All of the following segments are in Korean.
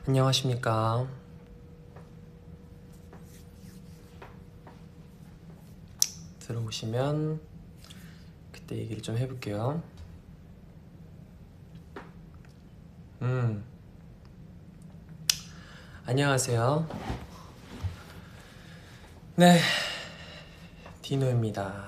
안녕하십니까. 들어오시면 그때 얘기를 좀 해볼게요. 안녕하세요. 네, 디노입니다.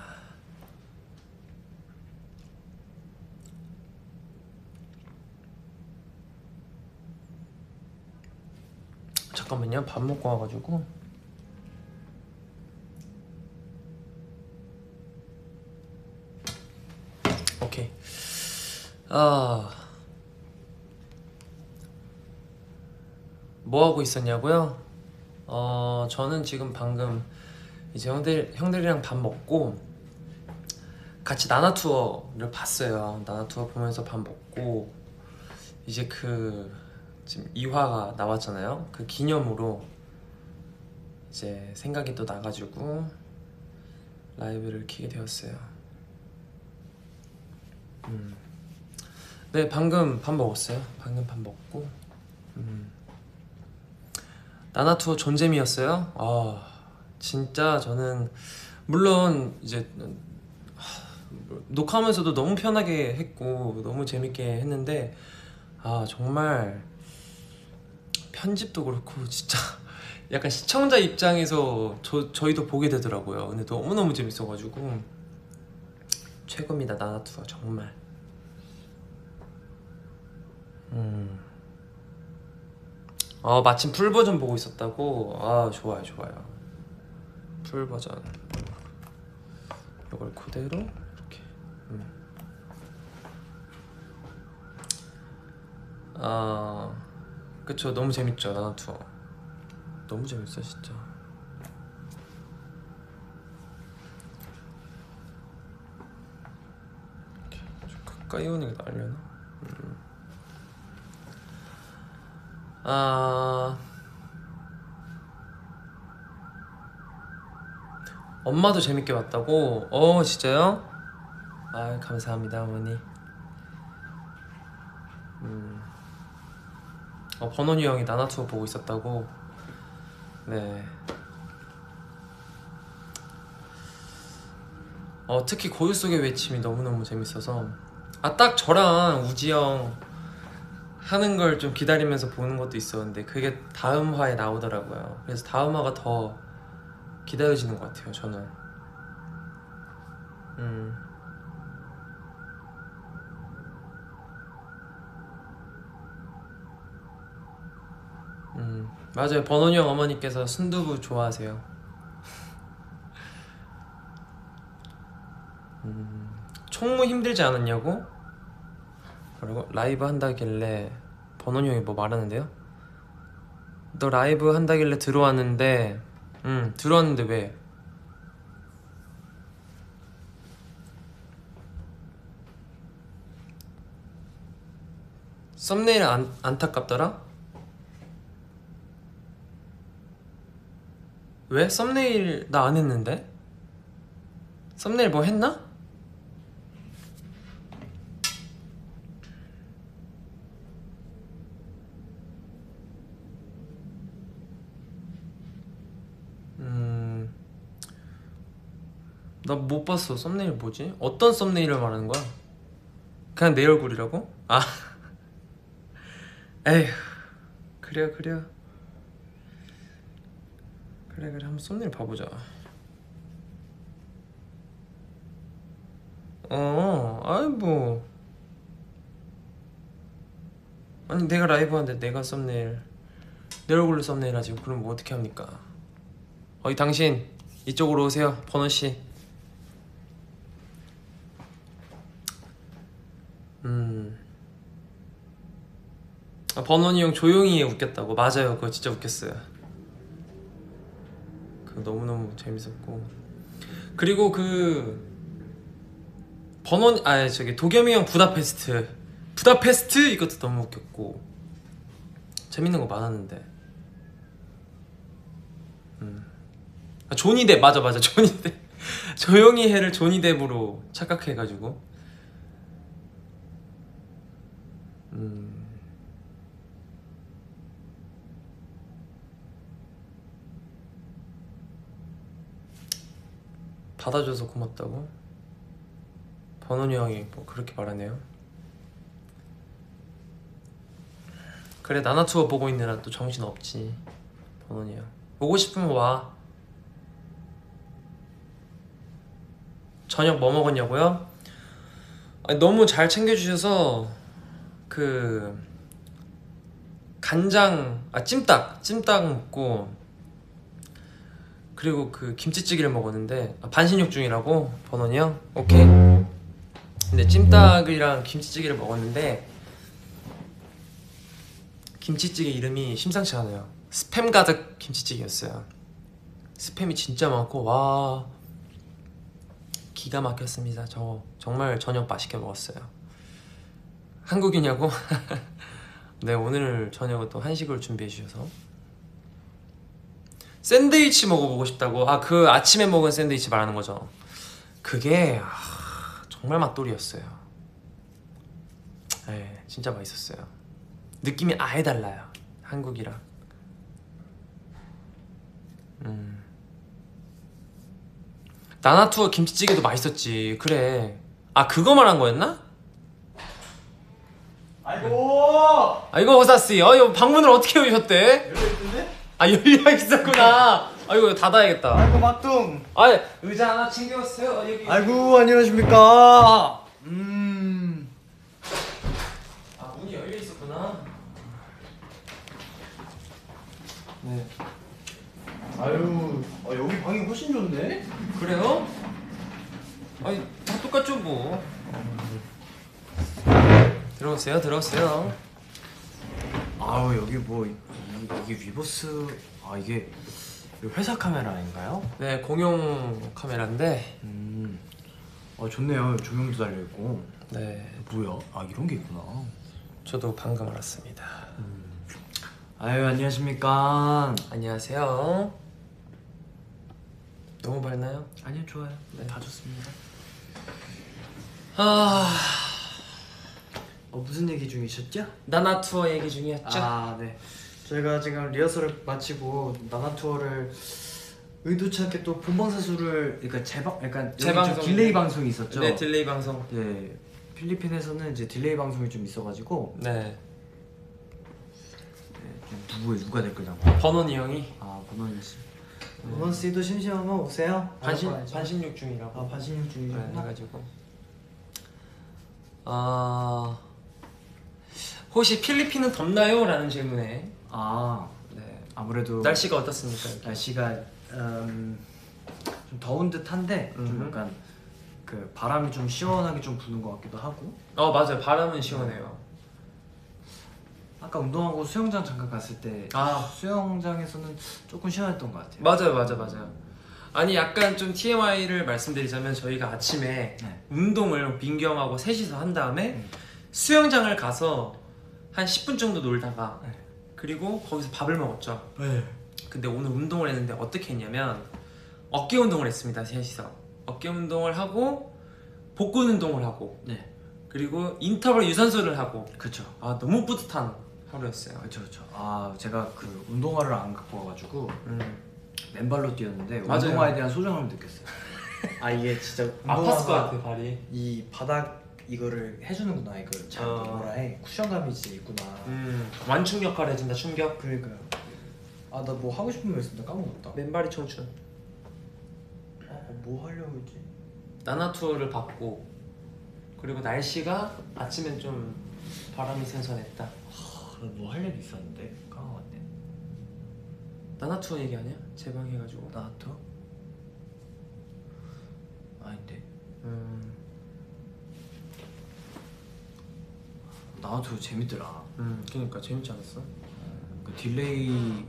잠깐만요. 밥 먹고 와가지고. 오케이. 뭐 하고 있었냐고요? 저는 지금 방금 이제 형들이랑 밥 먹고 같이 나나 투어를 봤어요. 나나 투어 보면서 밥 먹고 이제 지금 2화가 나왔잖아요. 그 기념으로 이제 생각이 또 나가지고 라이브를 켜게 되었어요. 네, 방금 밥 먹었어요. 방금 밥 먹고 나나 투어 존재미였어요. 진짜 저는 물론 이제 녹화하면서도 너무 편하게 했고 너무 재밌게 했는데 정말 편집도 그렇고 진짜 약간 시청자 입장에서 저희도 보게 되더라고요. 근데 너무너무 재밌어가지고 최고입니다. 나나 투어 정말. 마침 풀버전 보고 있었다고? 좋아요 좋아요. 풀버전 이걸 그대로 이렇게 그쵸. 너무 재밌죠. 나나 투어 너무 재밌어 진짜. 이렇게 좀 가까이 오는 게 나으려나? 엄마도 재밌게 봤다고? 진짜요? 감사합니다 어머니. 버논이 형이 나나 투어 보고 있었다고? 네. 특히 고요 속의 외침이 너무너무 재밌어서 딱 저랑 우지 형 하는 걸 좀 기다리면서 보는 것도 있었는데 그게 다음 화에 나오더라고요. 그래서 다음 화가 더 기다려지는 것 같아요 저는. 맞아요. 버논이 형 어머니께서 순두부 좋아하세요. 총무 힘들지 않았냐고? 그리고 라이브 한다길래 버논이 형이 뭐 말하는데요? 너 라이브 한다길래 들어왔는데 들어왔는데 왜? 썸네일 안타깝더라? 왜? 썸네일 나 안 했는데? 썸네일 뭐 했나? 나 못 봤어. 썸네일 뭐지? 어떤 썸네일을 말하는 거야? 그냥 내 얼굴이라고? 에휴. 그래요 그래 한번 썸네일 봐보자. 뭐 아니 내가 라이브 하는데 내가 썸네일 내 얼굴로 썸네일 하지. 그럼 뭐 어떻게 합니까? 당신 이쪽으로 오세요. 버논씨. 버논이 형 조용히 해 웃겼다고. 맞아요. 그거 진짜 웃겼어요. 그거 너무너무 재밌었고. 그리고 도겸이 형 부다페스트 이것도 너무 웃겼고 재밌는 거 많았는데. 조니뎁 맞아 조니뎁. 조용히 해를 조니뎁으로 착각해가지고. 받아줘서 고맙다고? 번원이 형이 뭐 그렇게 말하네요. 그래 나나투어 보고 있느라 또 정신 없지. 번원이 형 보고 싶으면 와. 저녁 뭐 먹었냐고요? 아니, 너무 잘 챙겨주셔서 그 간장 찜닭 먹고 그리고 그 김치찌개를 먹었는데 반신욕 중이라고 번원이 형? 오케이. 근데 찜닭이랑 김치찌개를 먹었는데 김치찌개 이름이 심상치 않아요. 스팸 가득 김치찌개였어요. 스팸이 진짜 많고 와 기가 막혔습니다. 저 정말 저녁 맛있게 먹었어요. 한국이냐고? 네 오늘 저녁은 또 한식을 준비해 주셔서 샌드위치 먹어보고 싶다고. 아 그 아침에 먹은 샌드위치 말하는 거죠. 그게 정말 맛돌이었어요. 네 진짜 맛있었어요. 느낌이 아예 달라요 한국이랑. 나나투어 김치찌개도 맛있었지. 그래 아 그거 말한 거였나? 아이고 호사씨 이거 방문을 어떻게 오셨대? 열려있던데? 아 열려 있었구나. 아이고 닫아야겠다. 아이고 막둥. 아 의자 하나 챙겨왔어요. 여기. 아이고 안녕하십니까. 아 문이 열려 있었구나. 네. 아유 여기 방이 훨씬 좋네. 그래요? 아니 다 똑같죠 뭐. 들어오세요. 아우 여기 뭐 이게 위버스 이게 회사 카메라인가요? 네 공용 카메라인데. 좋네요. 조명도 달려 있고. 네 뭐야? 이런 게 있구나. 저도 방금 알았습니다. 아유 안녕하십니까. 안녕하세요. 너무 밝나요? 아니요 좋아요. 네. 다 좋습니다. 무슨 얘기 중이셨죠? 나나투어 얘기 중이었죠? 네. 저희가 지금 리허설을 마치고 나나투어를 의도치 않게 또 본방사수를 약간 재방송. 좀 딜레이 방송이 있었죠? 네 딜레이 방송. 네. 필리핀에서는 이제 딜레이 방송이 좀 있어가지고 네 좀 누가 댓글다고? 번원이 형이 번원이 씨. 번원 씨도 심심하면 오세요. 반신욕 중이라고. 반신욕 네, 중이구나. 해가지고 혹시 필리핀은 덥나요? 라는 질문에 네. 아무래도 날씨가 어떻습니까? 이렇게? 날씨가 좀 더운 듯한데 좀 약간 그 바람이 좀 시원하게 좀 부는 것 같기도 하고. 맞아요. 바람은 시원해요. 아까 운동하고 수영장 잠깐 갔을 때 수영장에서는 조금 시원했던 것 같아요. 맞아요. 아니 약간 좀 TMI를 말씀드리자면 저희가 아침에 네. 운동을 민경하고 셋이서 한 다음에 수영장을 가서 한 10분 정도 놀다가 그리고 거기서 밥을 먹었죠. 근데 오늘 운동을 했는데 어떻게 했냐면 어깨 운동을 했습니다. 셋이서 어깨 운동을 하고 복근 운동을 하고 그리고 인터벌 유산소를 하고. 그쵸. 너무 뿌듯한 하루였어요. 그쵸. 제가 그 운동화를 안 갖고 와가지고 맨발로 뛰었는데 맞아요. 운동화에 대한 소중함을 느꼈어요. 이게 진짜 아팠을 것 같아 발이. 이 바닥 이거를 해주는구나. 이걸 잘 뭐라 해. 쿠션감이 진짜 있구나. 완충 역할을 해준다. 충격. 그러니까요. 나 뭐 하고 싶은 말 있었는데 까먹었다. 맨발이 청춘. 뭐 하려고 했지? 나나투어를 받고 그리고 날씨가 아침엔 좀 바람이 선선했다. 뭐 할 얘기 있었는데 까먹었네. 나나투어 얘기 아니야? 재방해가지고. 나나투어? 아닌데. 나나투어 재밌더라. 그러니까 재밌지 않았어? 그 딜레이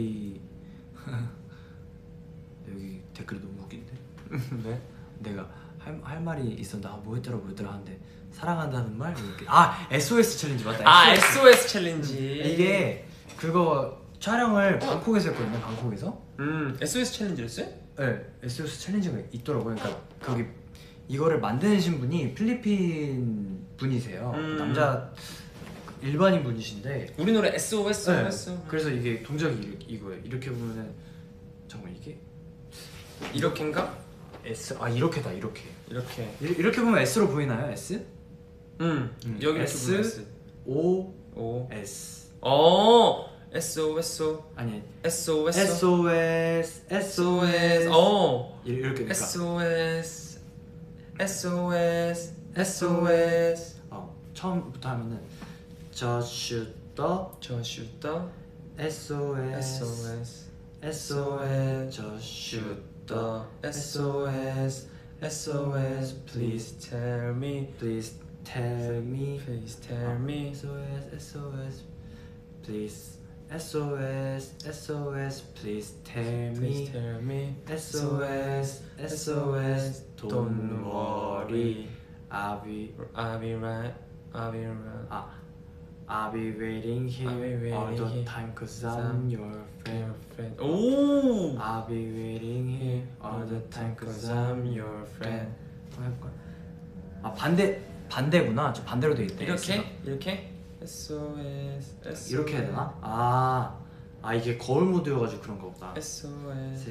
여기 댓글이 너무 웃긴데. 네? 내가 할 말이 있었는데 뭐 했더라 하는데 사랑한다는 말 이렇게. SOS 챌린지 맞다. SOS 챌린지. 이게 그거 촬영을 방콕에서 했거든요. 방콕에서. SOS 챌린지를 했어요? 네, SOS 챌린지가 있더라고요. 그러니까 거기 이거를 만드신 분이 필리핀 분이세요. 남자 일반인 분이신데 우리 노래 SOS. 네. 그래서 이게 동작이 이거예요. 이렇게 보면은 정말 이게 이렇게인가? S 이렇게다 이렇게. 이렇게 보면 S로 보이나요? S? 여기 S, S O O S. SOS 아니 SOS SOS SOS 이렇게 그러니까 SOS SOS SOS 처음부터 하면은 Just shoot the SOS SOS SOS Just shoot the SOS SOS please tell me Please tell me SOS SOS please SOS SOS please tell me SOS SOS don't worry I'll be right I'll be waiting here all the time cause I'm your friend. 오 I'll be waiting here all the time cause I'm your friend. 반대구나. 저 반대로 돼 있대. 이렇게 SOS 이렇게 해야 되나? 이게 거울 모드여가지고 그런가 보다. SOS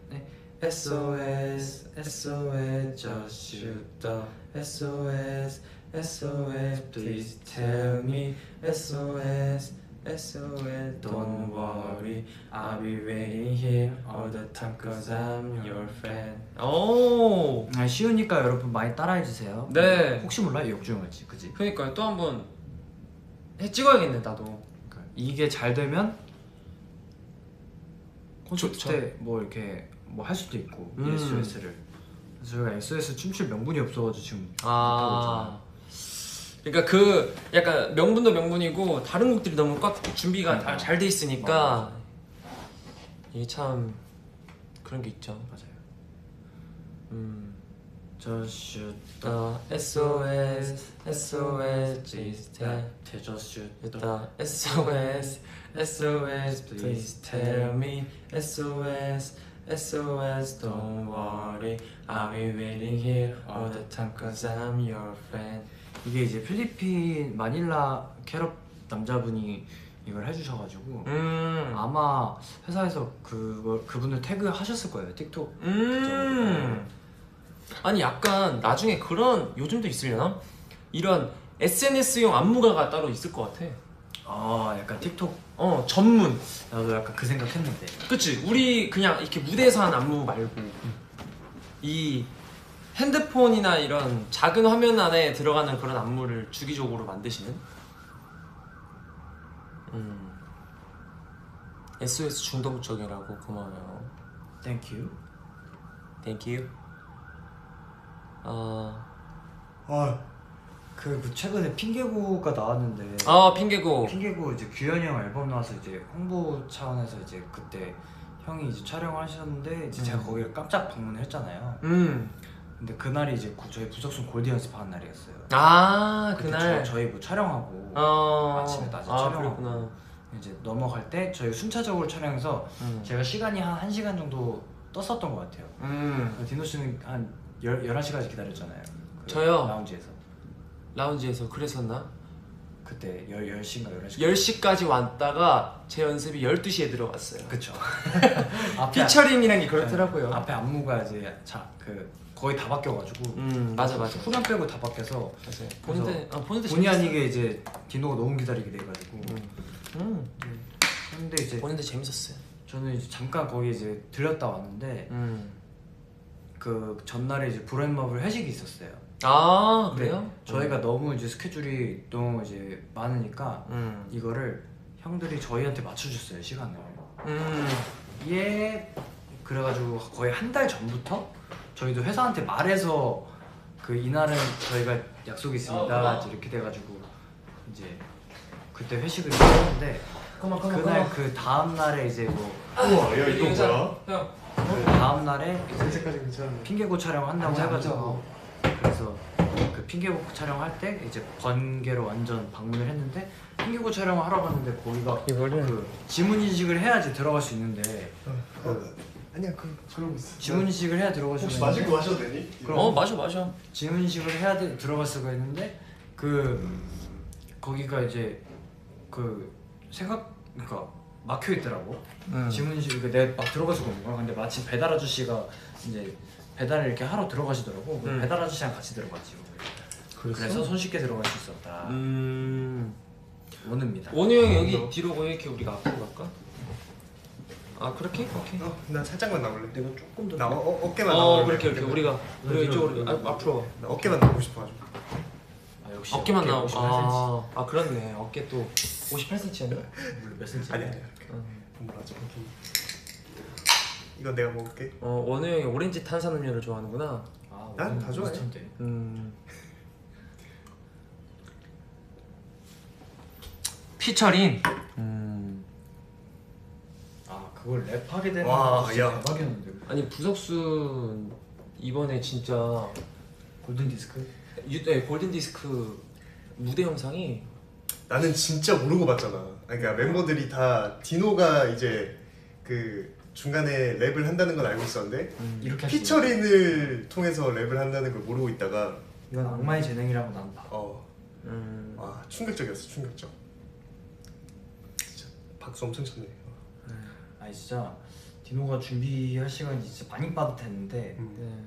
SOS SOS just shoot the SOS SOS please tell me SOS SOS don't worry I'll be waiting here all the time cause I'm your friend. 오 쉬우니까 여러분 많이 따라해주세요. 네. 혹시 몰라 역주행할지 그지? 그러니까요. 또 한번 해 찍어야겠네 나도. 이게 잘 되면 콘서트 좋죠. 때 뭐 이렇게 뭐 할 수도 있고 SOS를. 그래서 저희가 SOS 춤출 명분이 없어가지고 지금 못하고 있잖아요. 그러니까 그 약간 명분도 명분이고 다른 곡들이 너무 꽉 준비가 다 잘 돼 있으니까 이게 참 그런 게 있죠. 맞아요. Just shoot the SOS SOS please tell Just shoot the SOS SOS please tell me SOS SOS don't worry I'll be waiting here all the time cause I'm your friend. 이게 이제 필리핀 마닐라 캐럿 남자분이 이걸 해주셔가지고 아마 회사에서 그분을 태그 하셨을 거예요 틱톡. 아니 약간 나중에 그런 요즘도 있으려나? 이런 SNS용 안무가가 따로 있을 것 같아. 약간 틱톡 전문. 나도 약간 그 생각했는데. 그치? 우리 그냥 이렇게 무대에서 하는 안무 말고 이 핸드폰이나 이런 작은 화면 안에 들어가는 그런 안무를 주기적으로 만드시는 SOS 중독적이라고. 고마워요. Thank you. Thank you. 그 최근에 핑계고가 나왔는데. 핑계고 이제 규현이 형 앨범 나와서 이제 홍보 차원에서 이제 그때 형이 이제 촬영을 하셨는데 이제 제가 거기를 깜짝 방문을 했잖아요. 근데 그날이 이제 저희 부석순 골드 연습하는 날이었어요. 그날 저희 뭐 촬영하고 아침에 낮에 촬영하고 그랬구나. 이제 넘어갈 때 저희 순차적으로 촬영해서 제가 시간이 한 1시간 정도 떴었던 것 같아요. 디노 씨는 한 11시까지 기다렸잖아요. 저요? 라운지에서 그랬었나? 그때 10시인가 11시 10시까지 왔다가 제 연습이 12시에 들어갔어요. 그쵸. 피처링이란 게 그렇더라고요. 앞에 안무가 이제 거의 다 바뀌어가지고 맞아 후렴 빼고 다 바뀌어서 보는데 본의 아니게 이제 디노가 너무 기다리게 돼가지고 근데 이제 보는데 재밌었어요. 저는 이제 잠깐 거기 이제 들렸다 왔는데 그 전날에 이제 브랜마블 회식이 있었어요. 그래요? 저희가 너무 이제 스케줄이 너무 이제 많으니까 이거를 형들이 저희한테 맞춰줬어요 시간을. 그래가지고 거의 한 달 전부터 저희도 회사한테 말해서 이날은 저희가 약속이 있습니다 이렇게 돼가지고 이제 그때 회식을 했는데 그날 그 다음 날에 이제 우와 야 이거 뭐야? 형. 그 다음 날에 색깔이 괜찮네. 핑계고 촬영 한다고 해가지고 그래서 그 핑계고 촬영할 때 이제 번개로 완전 방문을 했는데 핑계고 촬영을 하러 갔는데 거기가 이거를 지문 인식을 해야지 들어갈 수 있는데 아니야 그럼 있어. 지문 인식을 해야 들어갈 수 혹시 있는데 마실 거 마셔도 되니? 마셔. 지문 인식을 해야 들어갈 수가 있는데 거기가 이제 그러니까 막혀 있더라고. 지문 인식 내가 막 들어갈 수가 없는 거야. 근데 마침 배달 아저씨가 이제 배달을 이렇게 하러 들어가시더라고. 배달 아저씨랑 같이 들어갔지. 그래서 손쉽게 들어갈 수 있었다. 원우입니다. 원우 형이 여기 뒤로 가 이렇게 우리가 앞으로 갈까? 아 그렇게? 오케이. 나 살짝만 나올래. 내가 조금 더 나 어깨만 나올래. 그렇게 이렇게 우리가 이쪽으로 앞으로. 나 어깨만 나오고 싶어가지고. 역시 어깨만 나오고. 58cm. 아 그렇네. 어깨 또 58cm였나? 몇 cm? 아니야. 뭐라죠? 이건 내가 먹을게. 원우 형이 오렌지 탄산음료를 좋아하는구나. 난 다 좋아해. 피처링. 그걸 랩하게 되는 와, 거 진짜 야. 대박이었는데. 아니 부석순 이번에 진짜 골든 디스크? 골든 디스크 무대 영상이 나는 진짜 모르고 봤잖아. 그러니까 멤버들이 다 디노가 이제 그 중간에 랩을 한다는 건 알고 있었는데 이렇게 피처링을 통해서 랩을 한다는 걸 모르고 있다가 이건 악마의 재능이라고 난 봐. 와 충격적이었어. 충격적. 진짜 박수 엄청 쳤네. 아니 진짜 디노가 준비할 시간이 진짜 많이 빠듯했는데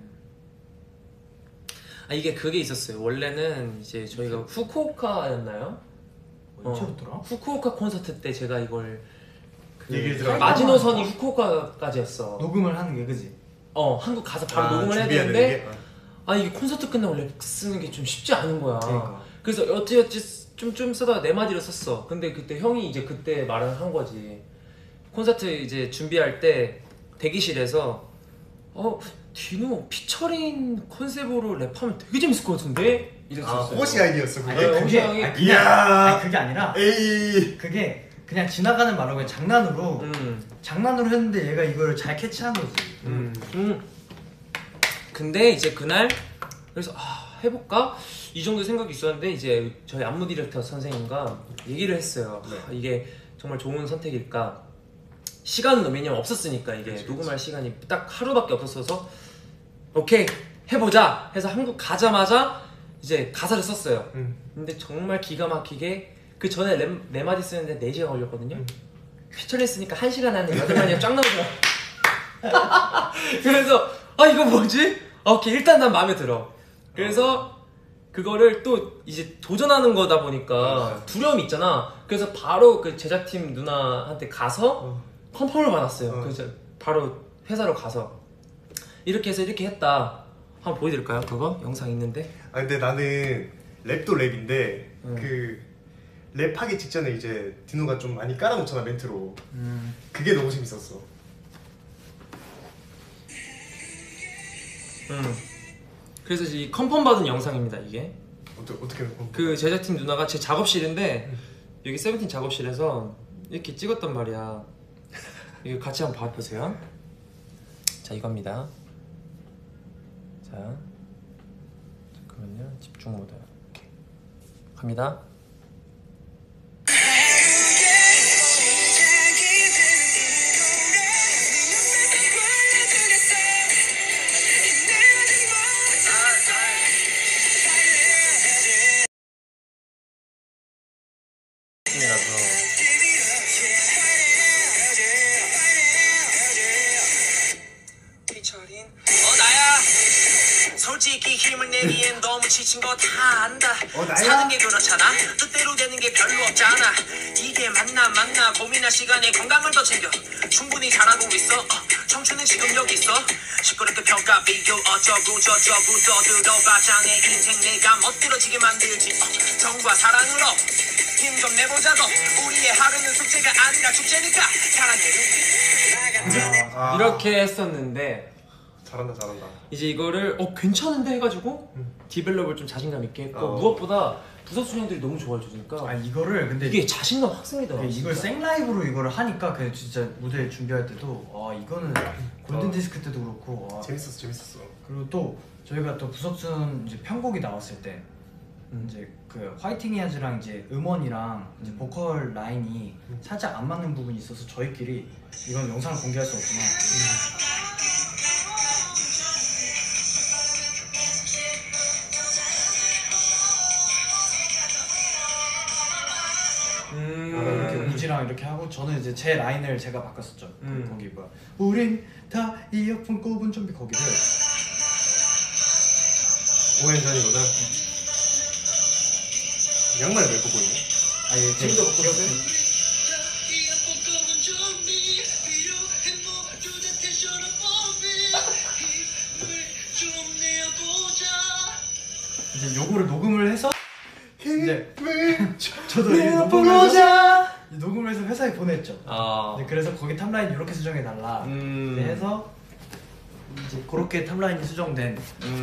이게 그게 있었어요. 원래는 이제 저희가 후쿠오카였나요? 언제부터라? 후쿠오카 콘서트 때 제가 이걸 얘기를 들어. 마지노선이 후쿠오카까지였어. 녹음을 하는 게 그지? 한국 가서 바로 녹음을 해야 되는데 이게 콘서트 끝나고 랩 쓰는 게 좀 쉽지 않은 거야. 그러니까. 그래서 어찌어찌 좀 쓰다가 네 마디로 썼어. 근데 그때 형이 이제 그때 말을 한 거지. 콘서트 이제 준비할 때 대기실에서 디노 피처링 컨셉으로 랩하면 되게 재밌을 것 같은데? 이랬었어요. 호시 아이디어였어 그게. 그게 아니라 에이. 그게 그냥 지나가는 말로 그냥 장난으로 했는데 얘가 이걸 잘 캐치한 거지. 근데 이제 그날 그래서 해볼까? 이 정도 생각이 있었는데 이제 저희 안무 디렉터 선생님과 얘기를 했어요. 이게 정말 좋은 선택일까? 시간은 왜냐면 없었으니까 이게 그치. 녹음할 시간이 딱 하루밖에 없었어서 오케이 해보자 해서 한국 가자마자 이제 가사를 썼어요. 근데 정말 기가 막히게 그 전에 네 마디 쓰는데 4시간 걸렸거든요. 피처링 했으니까 1시간 안에 8마디가 쫙 나오더라. 그래서 이거 뭐지? 오케이 일단 난 마음에 들어. 그래서 그거를 또 이제 도전하는 거다 보니까 두려움이 있잖아. 그래서 바로 그 제작팀 누나한테 가서 컨펌을 받았어요. 그래서 바로 회사로 가서 이렇게 해서 이렇게 했다. 한번 보여드릴까요? 그거? 영상 있는데. 근데 나는 랩도 랩인데 그 랩하기 직전에 이제 디노가 좀 많이 깔아놓잖아 멘트로. 그게 너무 재밌었어. 그래서 이 컨펌 받은 영상입니다. 이게 어떻게 그 제작팀 누나가 제 작업실인데 여기 세븐틴 작업실에서 이렇게 찍었단 말이야. 이거 같이 한번 봐보세요. 자 이겁니다. 자 잠깐만요. 집중 모드 이렇게 갑니다. 나야 솔직히 힘을 내기엔 너무 지친 거 다 안다. 사는 게 그렇잖아. 뜻대로 되는 게 별로 없잖아. 이게 맞나 고민할 시간에 건강을 더 챙겨. 충분히 잘하고 있어. 청춘은 지금 여기 있어. 시끄럽게 평가 비교 어쩌고 저쩌고 떠들어봤자 내 인생 내가 멋들어지게 만들지. 정과 사랑으로 힘 좀 내보자고. 우리의 하루는 숙제가 아니라 축제니까 사랑해요. 이렇게 했었는데 잘한다. 이제 이거를 괜찮은데 해가지고 디벨롭을 좀 자신감 있게 했고 무엇보다 부석순 형들이 너무 좋아해 주니까 이거를 근데 이게 자신감 확생이더라고. 이걸 생라이브로 이거를 하니까 그냥 진짜 무대 준비할 때도 이거는 골든 디스크 때도 그렇고 재밌었어. 그리고 또 저희가 또 부석순 이제 편곡이 나왔을 때 이제 그 화이팅 해야지랑 이제 음원이랑 이제 보컬 라인이 살짝 안 맞는 부분이 있어서 저희끼리 이건 영상을 공개할 수 없지만 이렇게 우지랑 이렇게 하고 저는 이제 제 라인을 제가 바꿨었죠. 거기 뭐야 우린 다 이어폰 꼽은 좀비 거기를 공연 전이구나. 양말을 왜 벗고 있냐? 아니 지금도 먹고 있어요? 이제 요거를 녹음을 해서 이제 저도 이 녹음을 해서 회사에 보냈죠. 네, 그래서 거기 탑라인 이렇게 수정해 달라. 해서 이제 그렇게 탑라인이 수정된.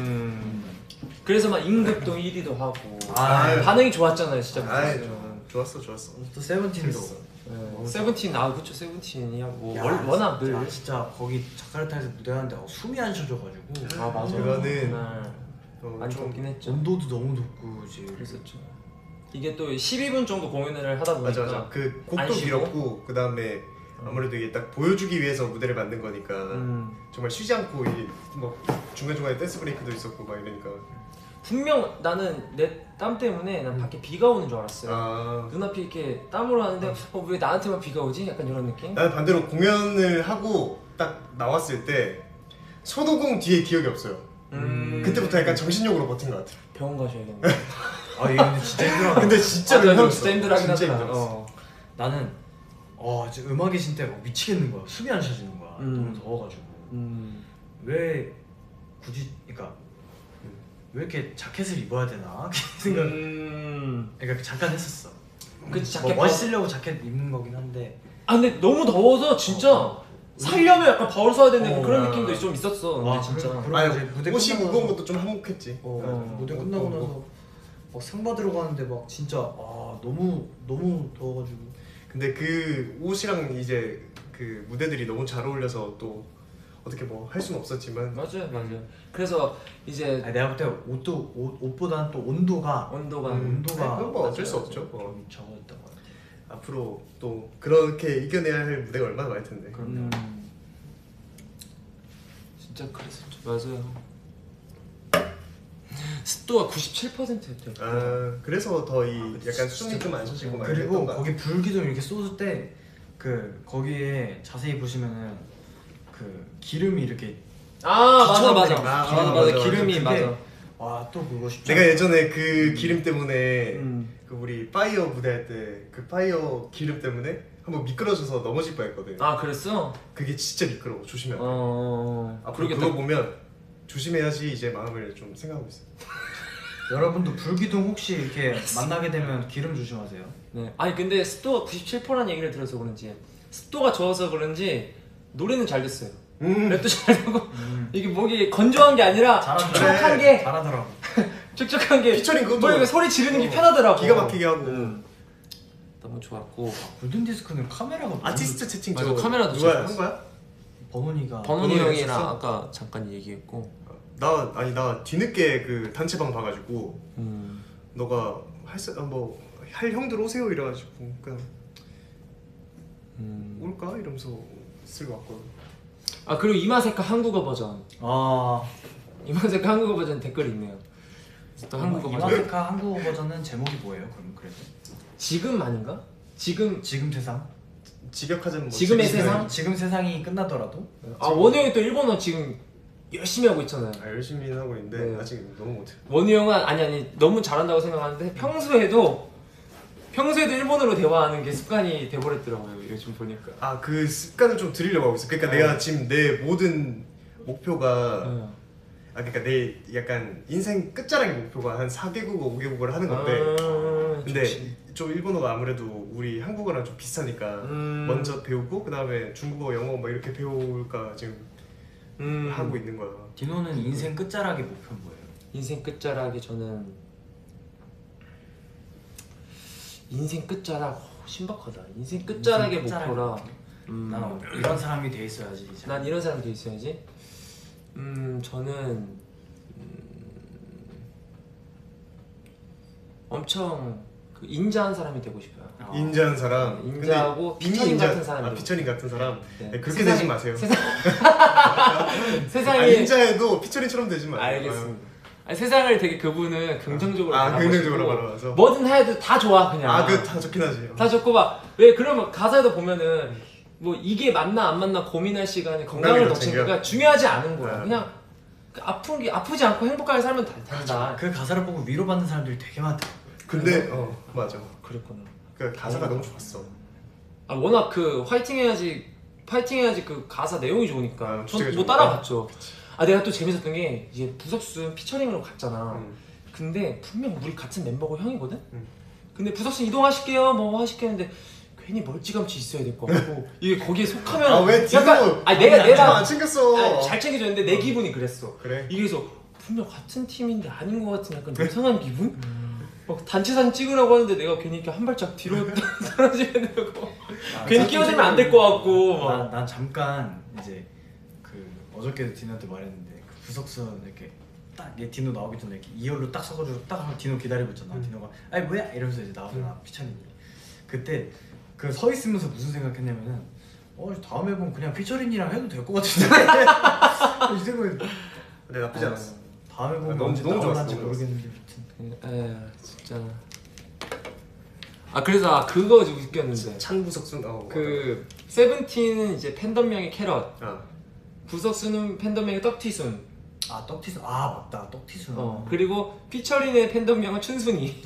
그래서 막 임급도 1위도 하고 아, 반응이 좋았잖아요, 진짜. 좋았어. 또 세븐틴도. 세븐틴, 그쵸, 세븐틴이야. 뭐 야, 워낙 늘. 진짜 거기 자카르타에서 무대하는데 숨이 안 쉬어져가지고. 맞아. 그거는 많이 덥긴 했죠. 온도도 너무 덥고 이제. 그랬었죠. 이게 또 12분 정도 공연을 하다 보니까 맞아. 그 안 곡도 쉬고. 길었고 그 다음에 아무래도 이게 딱 보여주기 위해서 무대를 만든 거니까 정말 쉬지 않고 이게 뭐 중간중간에 댄스 브레이크도 있었고 막 이러니까 분명 나는 내 땀 때문에 난 밖에 비가 오는 줄 알았어요. 눈앞이 이렇게 땀으로 하는데 왜 나한테만 비가 오지? 약간 이런 느낌? 나는 반대로 공연을 하고 딱 나왔을 때 손오공 뒤에 기억이 없어요. 그때부터 약간 정신력으로 버틴 것 같아. 병원 가셔야겠네. 이게 근데 진짜 힘들어. 근데 진짜 형 진짜 힘들하긴 진짜 하더라. 힘들었어. 나는 진짜 음악의 신때 막 미치겠는 거야. 숨이 안 쉬어지는 거야. 너무 더워가지고. 왜 굳이 그러니까 왜 이렇게 자켓을 입어야 되나 생각. 그러니까 잠깐 했었어. 그 자켓 멋있으려고 자켓 입는 거긴 한데. 근데 너무 더워서 진짜 살려면 약간 바울 써야 되는 그런 느낌도 좀 있었어. 근데 진짜. 아니 옷이 무거운 것도 좀 한몫했지. 무대 끝나고 나서 막 상 받으러 가는데 막 진짜 너무 더워가지고. 근데 그 옷이랑 이제 그 무대들이 너무 잘 어울려서 또 어떻게 뭐 할 수는 없었지만 맞아요. 그래서 이제 내가 볼 때 옷보다는 또 온도가 그건 뭐 어쩔 수 없죠. 좀 적었던 것 같아. 앞으로 또 그렇게 이겨내야 할 무대가 얼마나 많을 텐데. 진짜 그랬었죠. 맞아요. 습도가 97%였대요. 그래서 더 이 약간 숨이 좀 안 쉬어지고 막 그리고 이랬던 것 거기 불기둥 이렇게 쏟을 때 그 거기에 자세히 보시면은 그 기름이 이렇게 맞아. 기름이 맞아. 또 그거 쉽지 내가 예전에 그 기름 때문에 그 우리 파이어 무대할 때 그 파이어 기름 때문에 한번 미끄러져서 넘어질 뻔했거든. 그랬어? 그게 진짜 미끄러워. 조심해야 돼. 앞으로 그러겠다. 그거 보면 조심해야지 이제 마음을 좀 생각하고 있어. 여러분도 불기둥 혹시 이렇게 만나게 되면 기름 조심하세요. 네. 아니 근데 습도가 97%라는 얘기를 들어서 그런지 습도가 적어서 그런지 노래는 잘 됐어요. 랩도 잘 되고 이게 목이 건조한 게 아니라 촉촉한 게 잘하더라고. 촉촉한 게 피처링 그것도 소리 지르는 게 편하더라고. 기가 막히게 하고 너무 좋았고 골든 디스크는 카메라가 아티스트 채팅 맞아, 카메라도 누가 잘 한 거야? 번훈이 번훈이가 형이랑 했었어? 아까 잠깐 얘기했고 나 뒤늦게 그 단체방 봐가지고 너가 할 형들 오세요 이래가지고 그냥 올까 이러면서 쓰고 왔거든. 그리고 이마세카 한국어 버전. 이마세카 한국어 버전 댓글이 있네요. 또 한국어 버전. 이마세카 한국어 버전은 제목이 뭐예요? 그럼 그래도 지금 아닌가? 지금 세상? 직역하자면 지금의 세상? 지금 세상이 끝나더라도? 원우 형이 또 일본어 지금 열심히 하고 있잖아요. 열심히 하고 있는데 네. 아직 너무 못해. 원우 형은 아니 너무 잘한다고 생각하는데 평소에도 일본어로 대화하는 게 습관이 돼버렸더라고요. 요즘 보니까. 그 습관을 좀 들이려고 하고 있어. 그러니까 내가 지금 내 모든 목표가 그러니까 내 약간 인생 끝자락의 목표가 한 4개국어, 5개국어를 하는 건데 근데 좋지. 좀 일본어가 아무래도 우리 한국어랑 좀 비슷하니까 먼저 배우고 그 다음에 중국어, 영어 막 이렇게 배울까 지금 하고 있는 거야. 디노는 인생 끝자락의 목표는 뭐예요? 인생 끝자락이 저는 인생 끝자락 신박하다. 인생 끝자락의 목표라. 난 이런 사람이 돼 있어야지. 난 이런 사람이 돼 있어야지. 저는 엄청 그 인자한 사람이 되고 싶어요. 인자한 사람. 인자하고 피처링 같은 사람. 피처링 같은 사람. 네. 네, 그렇게 되지 마세요. 세상에 인자해도 피처링처럼 되지 마세요. 알겠습니다. 세상을 되게 그분은 긍정적으로 긍정적으로 바라봐서 뭐든 해도 다 좋아 그냥. 그 다 좋긴 하지. 다 좋고 막 왜 그러면 가사에도 보면은 뭐 이게 맞나 안 맞나 고민할 시간에 건강을 더 챙기니까 중요하지 않은 거야. 그냥 아픈 게 아프지 않고 행복하게 살면 된다. 그 가사를 보고 위로받는 사람들이 되게 많더라고요. 근데 맞아. 그랬구나. 그 가사가 너무 좋았어. 아 워낙 그 화이팅 해야지 그 가사 내용이 좋으니까 주제가 전 못 좋으니까. 따라갔죠. 아 내가 또 재밌었던 게 이제 부석순 피처링으로 갔잖아. 근데 분명 우리 같은 멤버고 형이거든. 근데 부석순 이동하실게요 뭐 하실게는데 괜히 멀찌감치 있어야 될 것 같고 이게 거기에 속하면 아왜 약간 아니 내가 안 챙겼어. 아니, 잘 챙겨줬는데 내 기분이 그랬어. 그래? 이게 그래서 분명 같은 팀인데 아닌 것 같은 약간 이상한 기분? 막 단체 사진 찍으라고 하는데 내가 괜히 이렇게 한 발짝 뒤로 떨어지게 되고 괜히 끼어들면 안 될 것 같고 막. 난 잠깐 이제 그 어저께도 디노한테 말했는데 그 부석순 이렇게 딱 얘 디노 나오기 전에 이렇게 2열로 딱 서가지고 딱 하면 디노 기다리고 있잖아. 디노가 아니 뭐야 이러면서 이제 나오잖아. 피처링이. 그때 그 서 있으면서 무슨 생각했냐면은 다음 앨범 그냥 피처링이랑 해도 될 것 같은데 이 생각이. 근데 나쁘지 않았어. 다음 앨범 너무 언제 좋았어, 나올지 너무 모르겠는데 진짜. 아 그래서 그거 웃겼는데 찬부석순 그 세븐틴은 이제 팬덤명이 캐럿, 맞아. 부석순은 팬덤명이 떡티순. 아 떡티순 맞다 떡티순. 그리고 피처링의 팬덤명은 춘순이.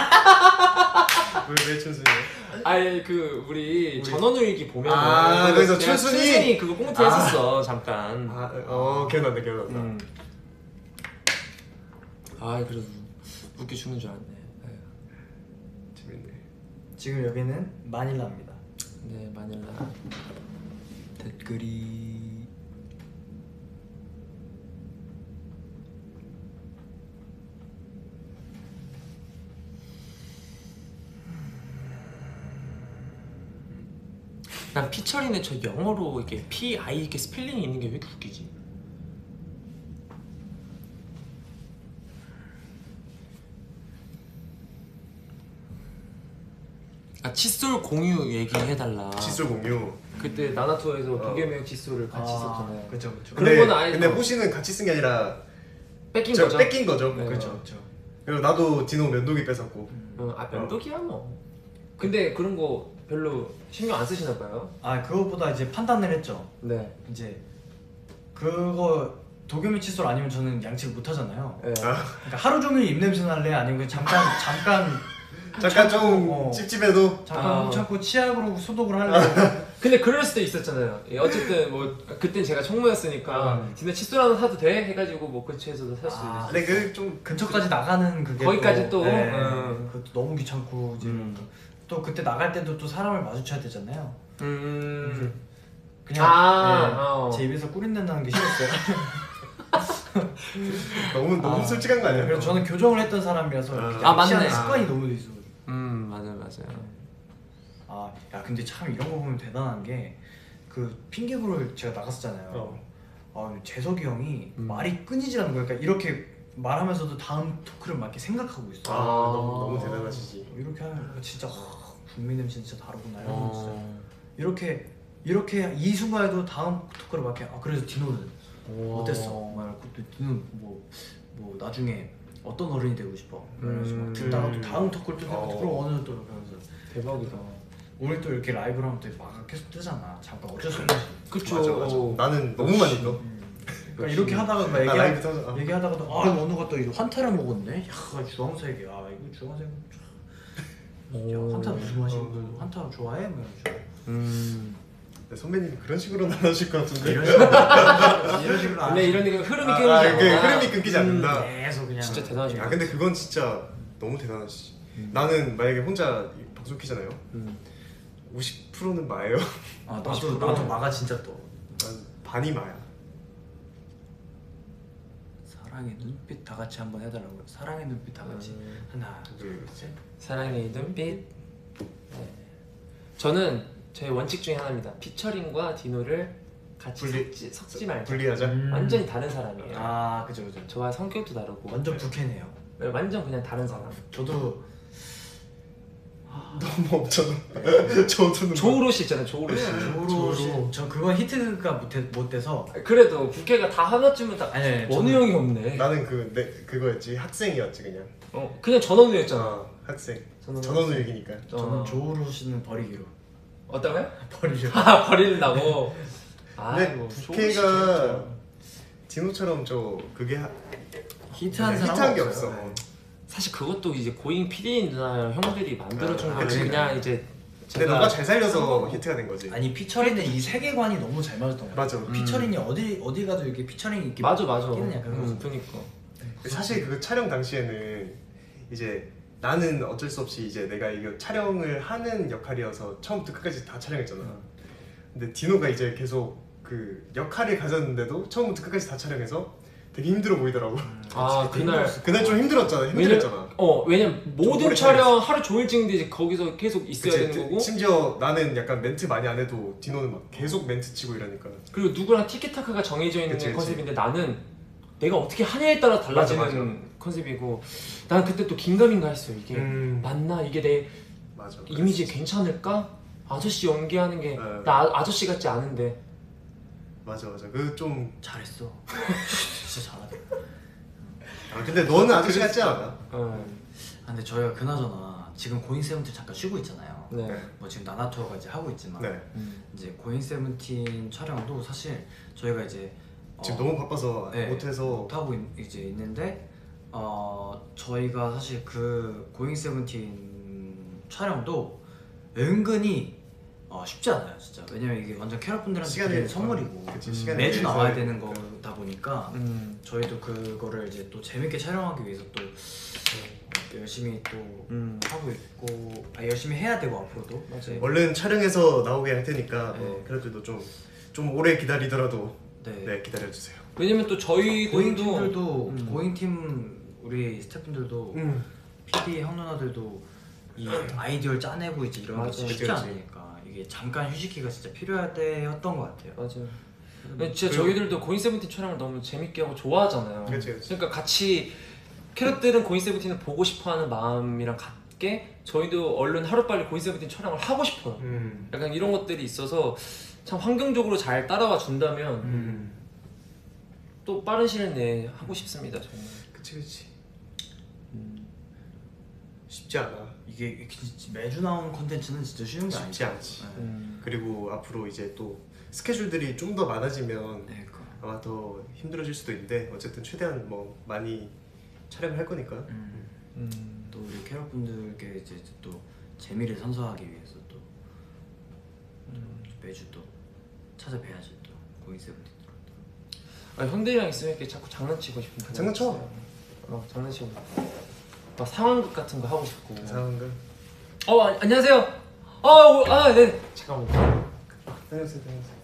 왜 춘순이야? 아니 그 우리 전원일기 보면 그래서 내가 춘순이 그거 꽁트 했었어 잠깐. 기억난다. 아 그래도 웃겨 죽는 줄 알았네. 재밌네. 지금 여기는 마닐라입니다. 네 마닐라. 댓글이 난 피처링에 저 영어로 이렇게 P.I 이렇게 스펠링이 있는 게 왜 이렇게 웃기지? 아 칫솔 공유 얘기해달라. 칫솔 공유. 그때 나나투어에서 도겸이랑 칫솔을 같이 썼잖아요. 그렇죠. 그런 거는 아예 근데 호시는 같이 쓴 게 아니라 뺏긴 거죠? 뺏긴 거죠. 네. 그렇죠. 그리고 나도 디노 면도기 뺏었고. 면도기야 뭐. 근데 그런 거 별로 신경 안 쓰시나 봐요. 그것보다 이제 판단을 했죠. 네. 이제 그거 도겸이 칫솔 아니면 저는 양치를 못 하잖아요. 네. 그러니까 하루 종일 입냄새 날래 아니면 잠깐 좀 찝찝해도 못 참고 치약으로 소독을 할래. 근데 그럴 수도 있었잖아요. 어쨌든 뭐 그땐 제가 총무였으니까 디너 칫솔 하나 사도 돼? 해가지고 뭐 근처에서도 살 수도 있어요. 근데 그 좀 근처까지 나가는 그게 거기까지 또 그것도 너무 귀찮고 이제 또 그때 나갈 때도 또 사람을 마주쳐야 되잖아요. 그냥 제 입에서 꿀인내 나는 게 싫었어요. 너무 솔직한 거 아니야? 그래서 저는 교정을 했던 사람이라서 맞네. 습관이 너무 돼 있어. 맞아요. 야 근데 참 이런 거 보면 대단한 게 그 핑계구를 제가 나갔었잖아요. 재석이 형이 말이 끊이질 않는 거야. 그러니까 이렇게 말하면서도 다음 토크를 막 이렇게 생각하고 있어. 너무 대단하시지. 이렇게 하면 진짜 국민 냄새 진짜 다르구나 이러면 진짜 이렇게 이 순간에도 다음 토크를 막 이렇게 그래서 디노는 어땠어? 막 디노 뭐 나중에 어떤 어른이 되고 싶어? 그래서 막 듣다가 또 다음 토크를 또 그럼 어느 또 그러면서 대박이다. 우리 또 이렇게 라이브를 하면 또 막 계속 뜨잖아. 잠깐 어쩔 수 없지. 그쵸. 맞아. 나는 너무 많이 떠. 그러니까 이렇게 하다가 막 라이브 터져. 얘기하다가도 원우가 또 이거 환타를 먹었네. 야 주황색이야. 이거 주황색. 야 환타 무슨 맛이고 환타 좋아해? 뭐 선배님이 그런 식으로는 안 하실 것 같은데. 이런 식으로 근데 이런 흐름이 흐름이 끊기지 않는다. 계속 그냥 진짜 대단하시네. 근데 그건 진짜 너무 대단하시지. 나는 만약에 혼자 방송 키잖아요. 50%는 마예요. 나도 마가 진짜 또 난 반이 마야. 사랑의 눈빛 다 같이 한번 해달라고요. 사랑의 눈빛 다 같이 하나 둘 셋. 사랑의 눈빛. 저는 저의 원칙 중에 하나입니다. 피처링과 디노를 같이 섞지 말자. 분리하자. 완전히 다른 사람이에요. 그죠. 저와 성격도 다르고 완전 북해네요. 완전 그냥 다른 사람. 저도 너무 없잖아. 저도 조우로씨 있잖아요. 조우로씨. 조로 저 그건 히트가 못 돼서 그래도 부캐가 다 하나쯤은 다 아니, 원우 형이 없네. 나는 그거였지. 학생이었지 그냥. 그냥 전원우였잖아. 학생. 전원우. 전원우 얘기니까. 저는 조로 씨는 버리기로. 어떤가요? 버리죠. 버린다고. 근데 부캐가 디노처럼 저 그게 히트한 사람 히트한 게 없어요. 없어. 사실 그것도 이제 고잉 PD 누나 형들이 만들어준 거를 그치. 그냥 이제 근데 너가 잘 살려서 히트가 된 거지. 아니 피처링은 이 세계관이 너무 잘 맞았던 거 같아. 맞아. 피처링이 어디 가도 이렇게 피처링이 이렇게 맞아 끼는 약간 그런 거. 그니까 사실 그 촬영 당시에는 이제 나는 어쩔 수 없이 이제 내가 이거 촬영을 하는 역할이어서 처음부터 끝까지 다 촬영했잖아. 근데 디노가 이제 계속 그 역할을 가졌는데도 처음부터 끝까지 다 촬영해서 되게 힘들어 보이더라고. 아 그날 좀 힘들었잖아. 힘들었잖아. 왜냐면 모든 오래 촬영 하루 종일 찍는데 이제 거기서 계속 있어야 그치? 되는 거고 심지어 나는 약간 멘트 많이 안 해도 디노는 막 계속 멘트 치고 이러니까. 그리고 누구랑 티키타카가 정해져 있는 그치. 컨셉인데 나는 내가 어떻게 하냐에 따라 달라지는 맞아. 컨셉이고 난 그때 또 긴가민가 했어. 이게 맞나? 이게 내 맞아. 이미지 괜찮을까? 아저씨 연기하는 게 네. 나 아저씨 같지 않은데 맞아. 그 좀. 잘했어. 진짜 잘하다. 아 근데 너는 아저씨 같지 않아? 어. 아, 근데 저희가 그나저나 지금 고잉 세븐틴 잠깐 쉬고 있잖아요. 네. 뭐 지금 나나투어가 이제 하고 있지만 네. 이제 고잉 세븐틴 촬영도 사실 저희가 이제 지금 너무 바빠서 네, 못해서. 못하고 이제 있는데 저희가 사실 그 고잉 세븐틴 촬영도 은근히 쉽지 않아요 진짜. 왜냐면 이게 완전 캐럿분들한테 드리는 선물이고 그치, 시간이 매주 있어야 나와야 되니까. 되는 거다 보니까 저희도 그거를 이제 또 재밌게 촬영하기 위해서 또 열심히 또 하고 있고 열심히 해야 되고 앞으로도 맞아요. 얼른 촬영해서 나오게 할 테니까 네. 그래도 좀 오래 기다리더라도 네. 기다려주세요. 왜냐면 또 고잉 저희들도 팀들도 고잉 팀 우리 스태프분들도 PD 형 누나들도 이 아이디어를 짜내고 이제 이런 게 맞아요. 쉽지 그치. 않으니까 이게 잠깐 휴식기가 진짜 필요할 때였던 것 같아요. 맞아요. 근데 진짜 저희들도 고잉 세븐틴 촬영을 너무 재밌게 하고 좋아하잖아요. 그치. 그러니까 같이 캐럿들은 고잉 세븐틴을 보고 싶어하는 마음이랑 같게 저희도 얼른 하루빨리 고잉 세븐틴 촬영을 하고 싶어요. 약간 이런 것들이 있어서 참 환경적으로 잘 따라와 준다면 또 빠른 시일 내에 하고 싶습니다. 저는. 그치. 쉽지 않아. 이게 매주 나오는 콘텐츠는 진짜 쉬운 게 아니죠. 쉽지 않지. 네. 그리고 앞으로 이제 또 스케줄들이 좀 더 많아지면 네, 그거. 아마 더 힘들어질 수도 있는데 어쨌든 최대한 뭐 많이 촬영을 할 거니까. 또 우리 캐럿분들께 이제 또 재미를 선사하기 위해서 또 매주 또 찾아뵈야죠 또 고잉 세븐틴. 형들이랑 있으면 이렇게 자꾸 장난치고 싶은 그런 장난쳐. 거 있어요. 장난치고 막 상황극 같은 거 하고 싶고. 상황가. 안녕하세요. 네. 잠깐만. 다녀오세요.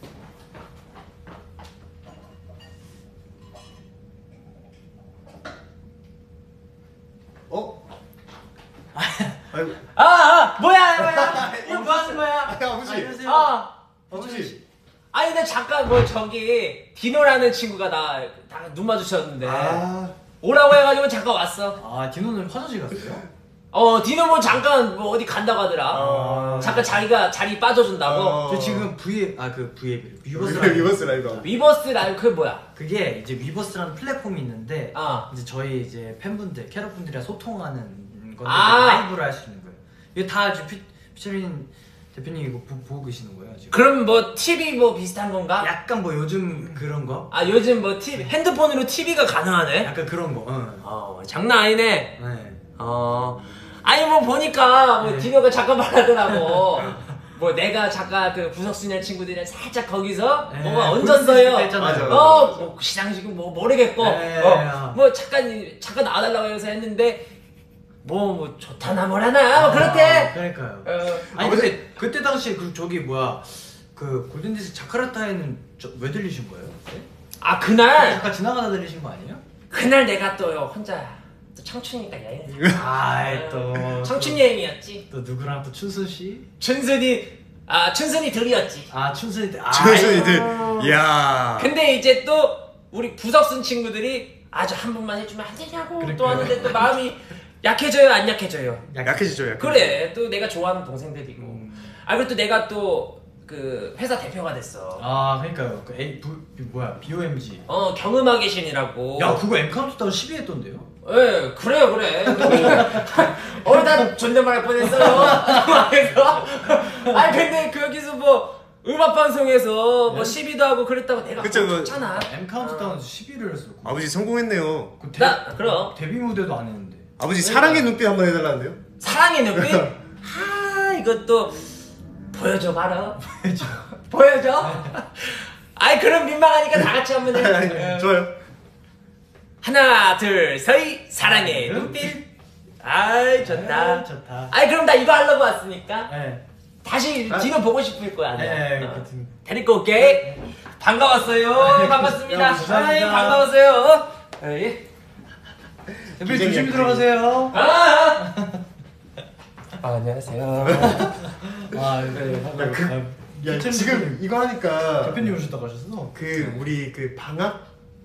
아이고. 뭐야? 이거 뭐 하는 거야? 아버지. 안녕하세요. 아버지. 아니 근데 잠깐 저기 디노라는 친구가 나 눈 마주쳤는데 오라고 해가지고 잠깐 왔어. 아 디노는 화장실 갔어요? 디노 뭐 잠깐 뭐 어디 간다고 하더라. 잠깐 자기가 자리 빠져준다고. 저 지금 VAB 위버스 위버스 라이브. 위버스 라이브 그게 뭐야? 그게 이제 위버스라는 플랫폼이 있는데 아. 이제 저희 이제 팬분들 캐럿분들이랑 소통하는 건데 라이브를 할 수 있는 거예요. 이게 다 지금 피처린 대표님 이거 보고 계시는 거예요 지금? 그럼 뭐 TV 뭐 비슷한 건가? 약간 뭐 요즘 그런 거? 요즘 뭐 TV 핸드폰으로 TV가 가능하네. 약간 그런 거. 응. 장난 아니네. 네. 아니 뭐 보니까 뭐 네. 디노가 잠깐 말하더라고. 뭐 내가 잠깐 그 부석순이랑 친구들이랑 살짝 거기서 네, 뭐가 보여줄 얹었어요. 수 있잖아요. 뭐 시상식은 뭐 모르겠고 네. 뭐 잠깐 나와달라고 해서 했는데 뭐 좋다나 뭐라나 뭐 그렇대. 그러니까요. 아니 근데 그때 당시에 그 저기 뭐야 그 골든디스 자카르타에는 왜 들리신 거예요? 네? 그날 잠깐 지나가다 들리신 거 아니에요? 그날 내가 또 혼자 또 청춘이니까 여행. 아이 또 청춘 여행이었지. 또 누구랑 또 춘순 씨? 춘순이 둘이었지. 춘순이 때. 춘순이들. 이야. 근데 이제 또 우리 부석순 친구들이 아주 한 번만 해주면 안 되냐고 또 그러니까요. 하는데 또 마음이 약해져요 안 약해져요? 약해지죠, 약간. 그래 또 내가 좋아하는 동생들이고 그리고 또 내가 또 그 회사 대표가 됐어. 그러니까요. 그 뭐야 BOMG. 경음하게 신이라고. 야 그거 M 카운트다운 10위 했던데요? 예, 그래. 나 존댓말 할 뻔했어요. 그래서 근데 거기서 뭐 음악 방송에서 뭐 네? 시비도 하고 그랬다고 내가 그쵸, 좋잖아. M 카운트다운에서 11위를 했어. 아버지 성공했네요. 그 그럼 데뷔 무대도 안 했는데. 아버지 사랑의 눈빛 한번 해달라는데요? 사랑의 눈빛? 이것도 보여줘 봐라. 보여줘. 아이 그럼 민망하니까 다 같이 한번 해. 좋아요. 하나 둘 셋 사랑의 눈빛. 아이 좋다. 좋다. 아이 그럼 나 이거 하려고 왔으니까 네. 다시 뒤로 보고 싶을 거야. 네, 어. 같은. 데리고 올게. 반가웠어요. 반갑습니다. 감사합니다. 아이 반가웠어요. 에이. 대표 조심히 들어가세요. 안녕하세요. 아, 네. 야 지금 이거 하니까 대표님 오셨다고 하셨어? 그 우리 그 방학으로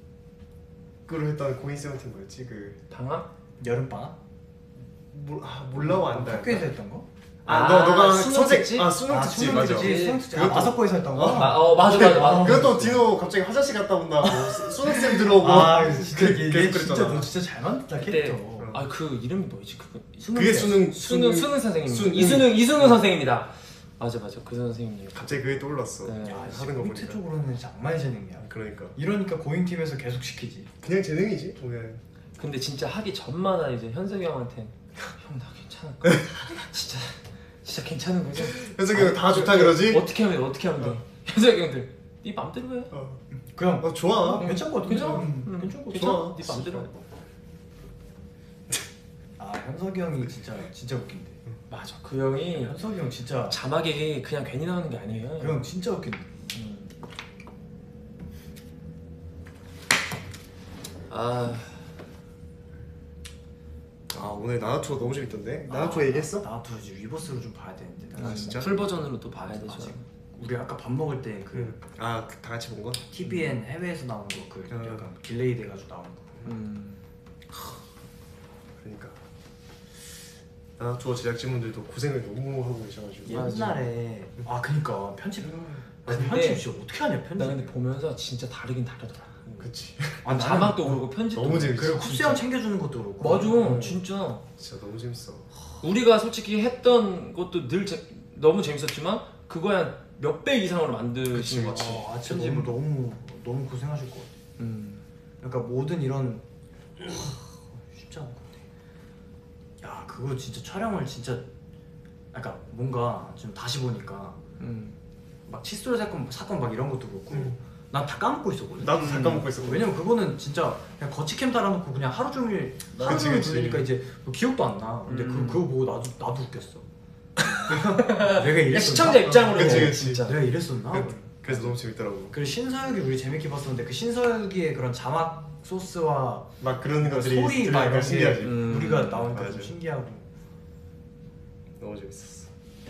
했던 고인 세븐틴 뭐였지? 그 방학? 여름 방학? 몰라와 안다. 학교에서 했던 거? 너가 수능 특집? 수능 특집 맞아. 수능 특집. 그것도- 마석고에서 했던 거? 맞아. 그것도 디노 갑자기 화장실 갔다 온다고 수능쌤 들어오고 진짜 얘 계속 진짜 그랬잖아. 너 진짜 잘 만든다 그때 캐릭터. 그 이름이 뭐였지? 그게 수능 선생님. 이수능 선생입니다. 맞아 그 선생님. 갑자기 그게 떠올랐어. 네. 하는 거 포인트 보니까. 쪽으로는 진짜 악마의 재능이야. 그러니까 이러니까 고잉팀에서 계속 시키지. 그냥 재능이지 보면. 근데 진짜 하기 전마다 이제 현석이 형한테 형 나 괜찮을 거야. 진짜 괜찮은 거죠? 현석이 형 다 좋다 그러지? 어떻게 하면 돼? 현석이 형들 네 맘대로 해. 그냥 좋아. 괜찮거든. 괜찮아. 괜찮고. 좋아. 네 맘대로 해. 아 현석이 형이 진짜 웃긴데. 맞아. 그 형이 현석이 형 진짜. 자막이 그냥 괜히 나오는 게 아니에요. 그 형 진짜 웃긴데. 오늘 나나투어 너무 재밌던데. 나나투어 얘기했어? 나도 이제 위버스로 좀 봐야 되는데. 아, 진짜? 풀 버전으로 또 봐야 되죠. 아직 우리 아까 밥 먹을 때 그 다 같이 본 거? TVN 해외에서 나온 거 그 약간 딜레이 돼가지고 나온 거. 그러니까 나나투어 제작진분들도 고생을 너무 하고 계셔가지고. 옛날에 그니까 편집. 근데- 편집 진짜 어떻게 하냐 편집. 나 근데 보면서 진짜 다르긴 다르더라. 그치. 자막도 그렇고 편집도 너무 그렇고. 재밌어. 쿱스 형 챙겨주는 것도 그렇고. 맞아 진짜. 진짜 너무 재밌어. 우리가 솔직히 했던 것도 늘 너무 재밌었지만 그거에 한 몇 배 이상으로 만드신 것 같아. 편집을 너무 고생하실 것 같아. 그러니까 모든 이런 쉽지 않을 것 같아. 야 그거 진짜 촬영을 진짜 약간 뭔가 좀 다시 보니까 막 칫솔 사건 막 이런 것도 그렇고 난 다 까먹고 있었거든. 나도 다 까먹고 있었거든. 왜냐면 그거는 진짜 그냥 거치캠 달아놓고 그냥 하루 종일 그치. 돌리니까 이제 뭐 기억도 안 나. 근데 그거 보고 나도 웃겼어. 내가 그러니까 이랬었나? 시청자 입장으로 그치. 진짜. 내가 이랬었나? 그래서 너무 재밌더라고. 그리고 신서유기 우리 재밌게 봤었는데 그 신서유기의 그런 자막 소스와 막 그런 것들이 소리 들으니까 막 이런 신기하지. 게 우리가 나오니까 맞아. 좀 신기하고. 너무 재밌었어.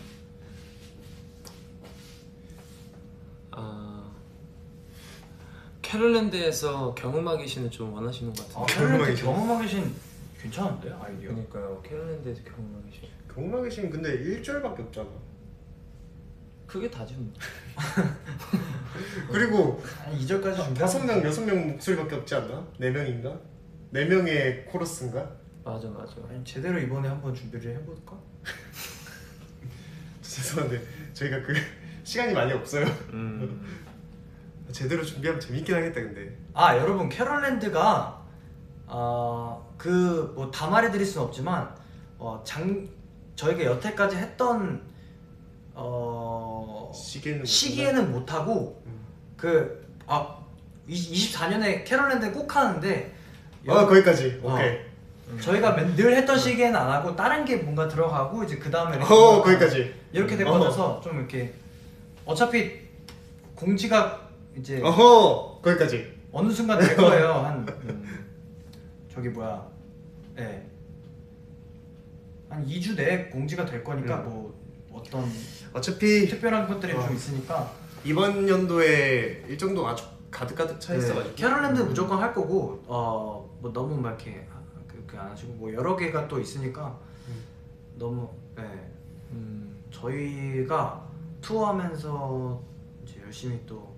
캐롤랜드에서 경음악의 신을 좀 원하시는 것 같은데. 캐롤랜드 경험하기 신 괜찮은데 아이디어. 그러니까요. 캐롤랜드에서 경음악의 신. 경음악의 신 근데 1절밖에 없잖아. 그게 다지 뭐. 그리고 아니 2절까지 안 5명, 6명 목소리밖에 없지 않나? 4명인가? 4명의 코러스인가? 맞아. 아니 제대로 이번에 한번 준비를 해볼까? 죄송한데 저희가 그 시간이 많이 없어요. 제대로 준비하면 재밌긴 하겠다 근데. 여러분 캐롤랜드가 그 뭐 다 말해드릴 수는 없지만 저희가 여태까지 했던 시기에는 못하고 24년에 캐롤랜드 꼭 하는데 거기까지. 오케이. 저희가 늘 했던 시기에는 안 하고 다른 게 뭔가 들어가고 이제 그 다음에 거기까지. 이렇게 될 거라서 좀 이렇게 어차피 공지가 이제 거기까지. 어느 순간 될 거예요. 한 저기 뭐야, 한 2주 내에 공지가 될 거니까 뭐 어떤 어차피 특별한 것들이 좀 있으니까 이번 연도에 일정도 아주 가득가득 차 있어가지고. 캐롤랜드 무조건 할 거고 뭐 너무 막 이렇게 그렇게 안 하시고 뭐 여러 개가 또 있으니까 너무 저희가 투어하면서 이제 열심히 또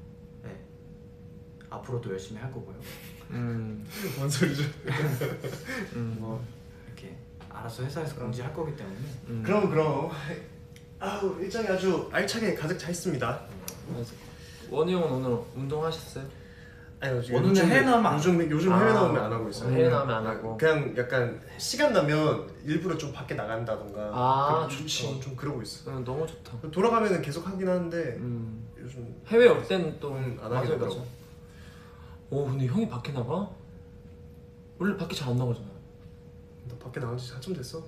앞으로도 열심히 할 거고요. 뭔 소리죠? 뭐 이렇게 알아서 회사에서 공지할 거기 때문에 그럼 아우 일정이 아주 알차게 가득 차 있습니다. 원우 형은 오늘 운동하셨어요? 아니 원우는 해외 나오면 안 요즘 해외 나오면 안 하고 있어요. 해외 나오면 안 하고. 그냥 약간 시간 나면 일부러 좀 밖에 나간다던가. 아, 좀, 좋지. 좀 그러고 있어. 너무 좋다. 돌아가면은 계속 하긴 하는데 요즘 해외 올 때는 또 안 하게 맞아. 되더라고. 오 근데 형이 밖에 나가? 원래 밖에 잘 안 나가잖아. 너 밖에 나온 지 한참 됐어.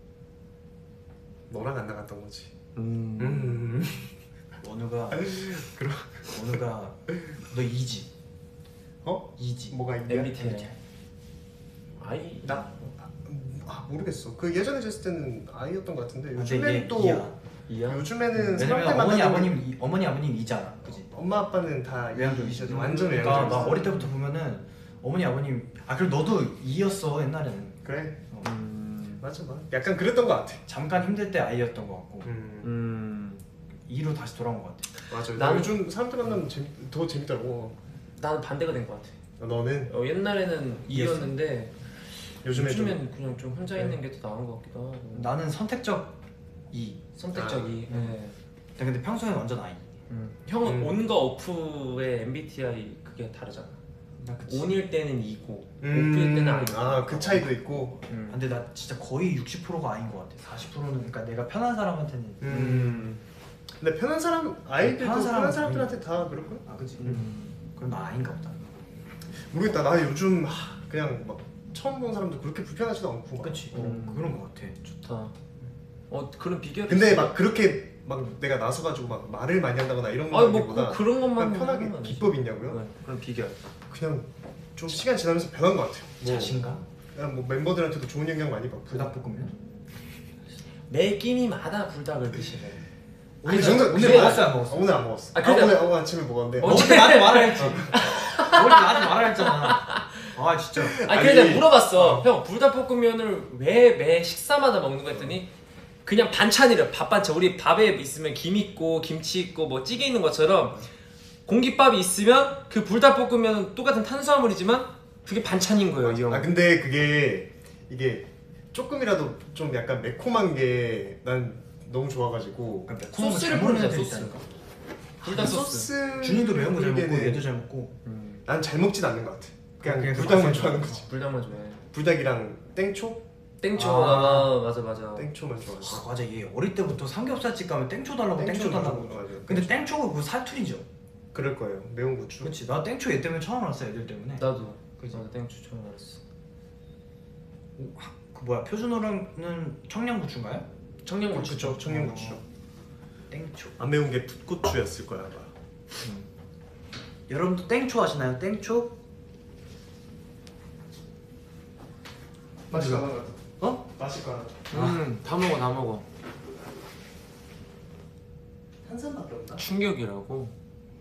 너랑 안 나갔던 거지. 원우가 그럼 원우가 너 이지? 어? 이지? 뭐가 있냐? MBTI. 아이 나 모르겠어. 그 예전에 졌을 때는 아이였던 것 같은데 근데 요즘엔 얘 또 이야. 이야. 요즘에는 사람 왜냐면 때 어머니 만나는 어머니 아버님 이잖아, 그지? 엄마 아빠는 다 외향적이시죠. 완전 그러니까 외향적. 나 어릴 때부터 보면은 어머니 아버님 그리고 너도 이였어 옛날에는. 그래 어. 맞아. 약간 그랬던 것 같아. 잠깐 힘들 때 아이였던 것 같고 이로 다시 돌아온 것 같아. 맞아. 나는- 요즘 사람들 만나면 더 재밌더라고. 나는 반대가 된 것 같아. 너는 옛날에는 이였는데 요즘에 좀 요즘엔 그냥 좀 혼자 있는 게 더 나은 것 같기도 하고. 나는 선택적 이. 선택적이. 네. 근데 평소에 완전 아이. 형은 온과 오프의 MBTI 그게 다르잖아. 그치. 온일 때는 이고 오프일 때는 아이. 그 차이도 있고. 근데 나 진짜 거의 60%가 아인 것 같아. 40%는 그러니까 내가 편한 사람한테는. 근데 편한 사람 아이들도 편한 편한 사람은 사람들한테 다 그럴걸? 아 그치. 그럼 나 아닌가 보다. 모르겠다. 나 요즘 그냥 막 처음 본 사람도 그렇게 불편하지도 않고 막. 그치. 그런 것 같아. 좋다. 그런 비결이 근데 있어. 막 그렇게 막 내가 나서가지고 막 말을 많이 한다거나 이런 아니 뭐 거보다 그런 것만 그냥 편하게 하는 건 아니지. 기법이 있냐고요? 네, 그런 비결. 그냥 좀 시간 지나면서 변한 것 같아요. 자신감? 그냥 뭐 멤버들한테도 좋은 영향 많이 받고. 불닭볶음면? 매 끼니마다 불닭을 드시네. 오늘 정도 오늘 먹었어 안 먹었어? 오늘 안 먹었어. 아, 근데- 오늘 아침에 먹었는데. 어제- 나한테 말을 했지. 원래 나한테 말을 했잖아. 아 진짜. 그래서 내가 물어봤어. 형 불닭볶음면을 왜 매 식사마다 먹는 거 했더니 그냥 반찬이래. 밥 반찬. 우리 밥에 있으면 김 있고 김치 있고 뭐 찌개 있는 것처럼 공깃밥이 있으면 그 불닭볶음면은 똑같은 탄수화물이지만 그게 반찬인 거예요. 이 형. 근데 이게 조금이라도 좀 약간 매콤한 게 난 너무 좋아가지고. 소스를 뿌리자 소스. 불닭 소스. 준이도 매운 거 잘 먹고 뿌리기에는 얘도 잘 먹고. 난 잘 먹진 않는 것 같아. 그냥 그냥 불닭만 맛있는 좋아하는 거. 거지. 불닭만 좋아해. 불닭이랑 땡초? 땡초. 맞아. 땡초만 좋아하지. 맞아 얘 어릴 때부터 삼겹살집 가면 땡초 달라고 땡초 달라고. 맞아. 근데 땡초가 그 사투리죠. 그럴 거예요. 매운 고추. 그렇지. 나 땡초 얘 때문에 처음 알았어 애들 때문에. 나도. 그치. 나도 땡초 처음 알았어. 그 뭐야 표준어랑은 청양고추인가요? 청양고추. 그쵸. 청양고추. 땡초. 안 매운 게 풋고추였을 거야 아마. 여러분도 땡초 아시나요? 땡초? 맛이 나. 어? 맛이 나. 다 먹어. 탄산밖에 없나? 충격이라고.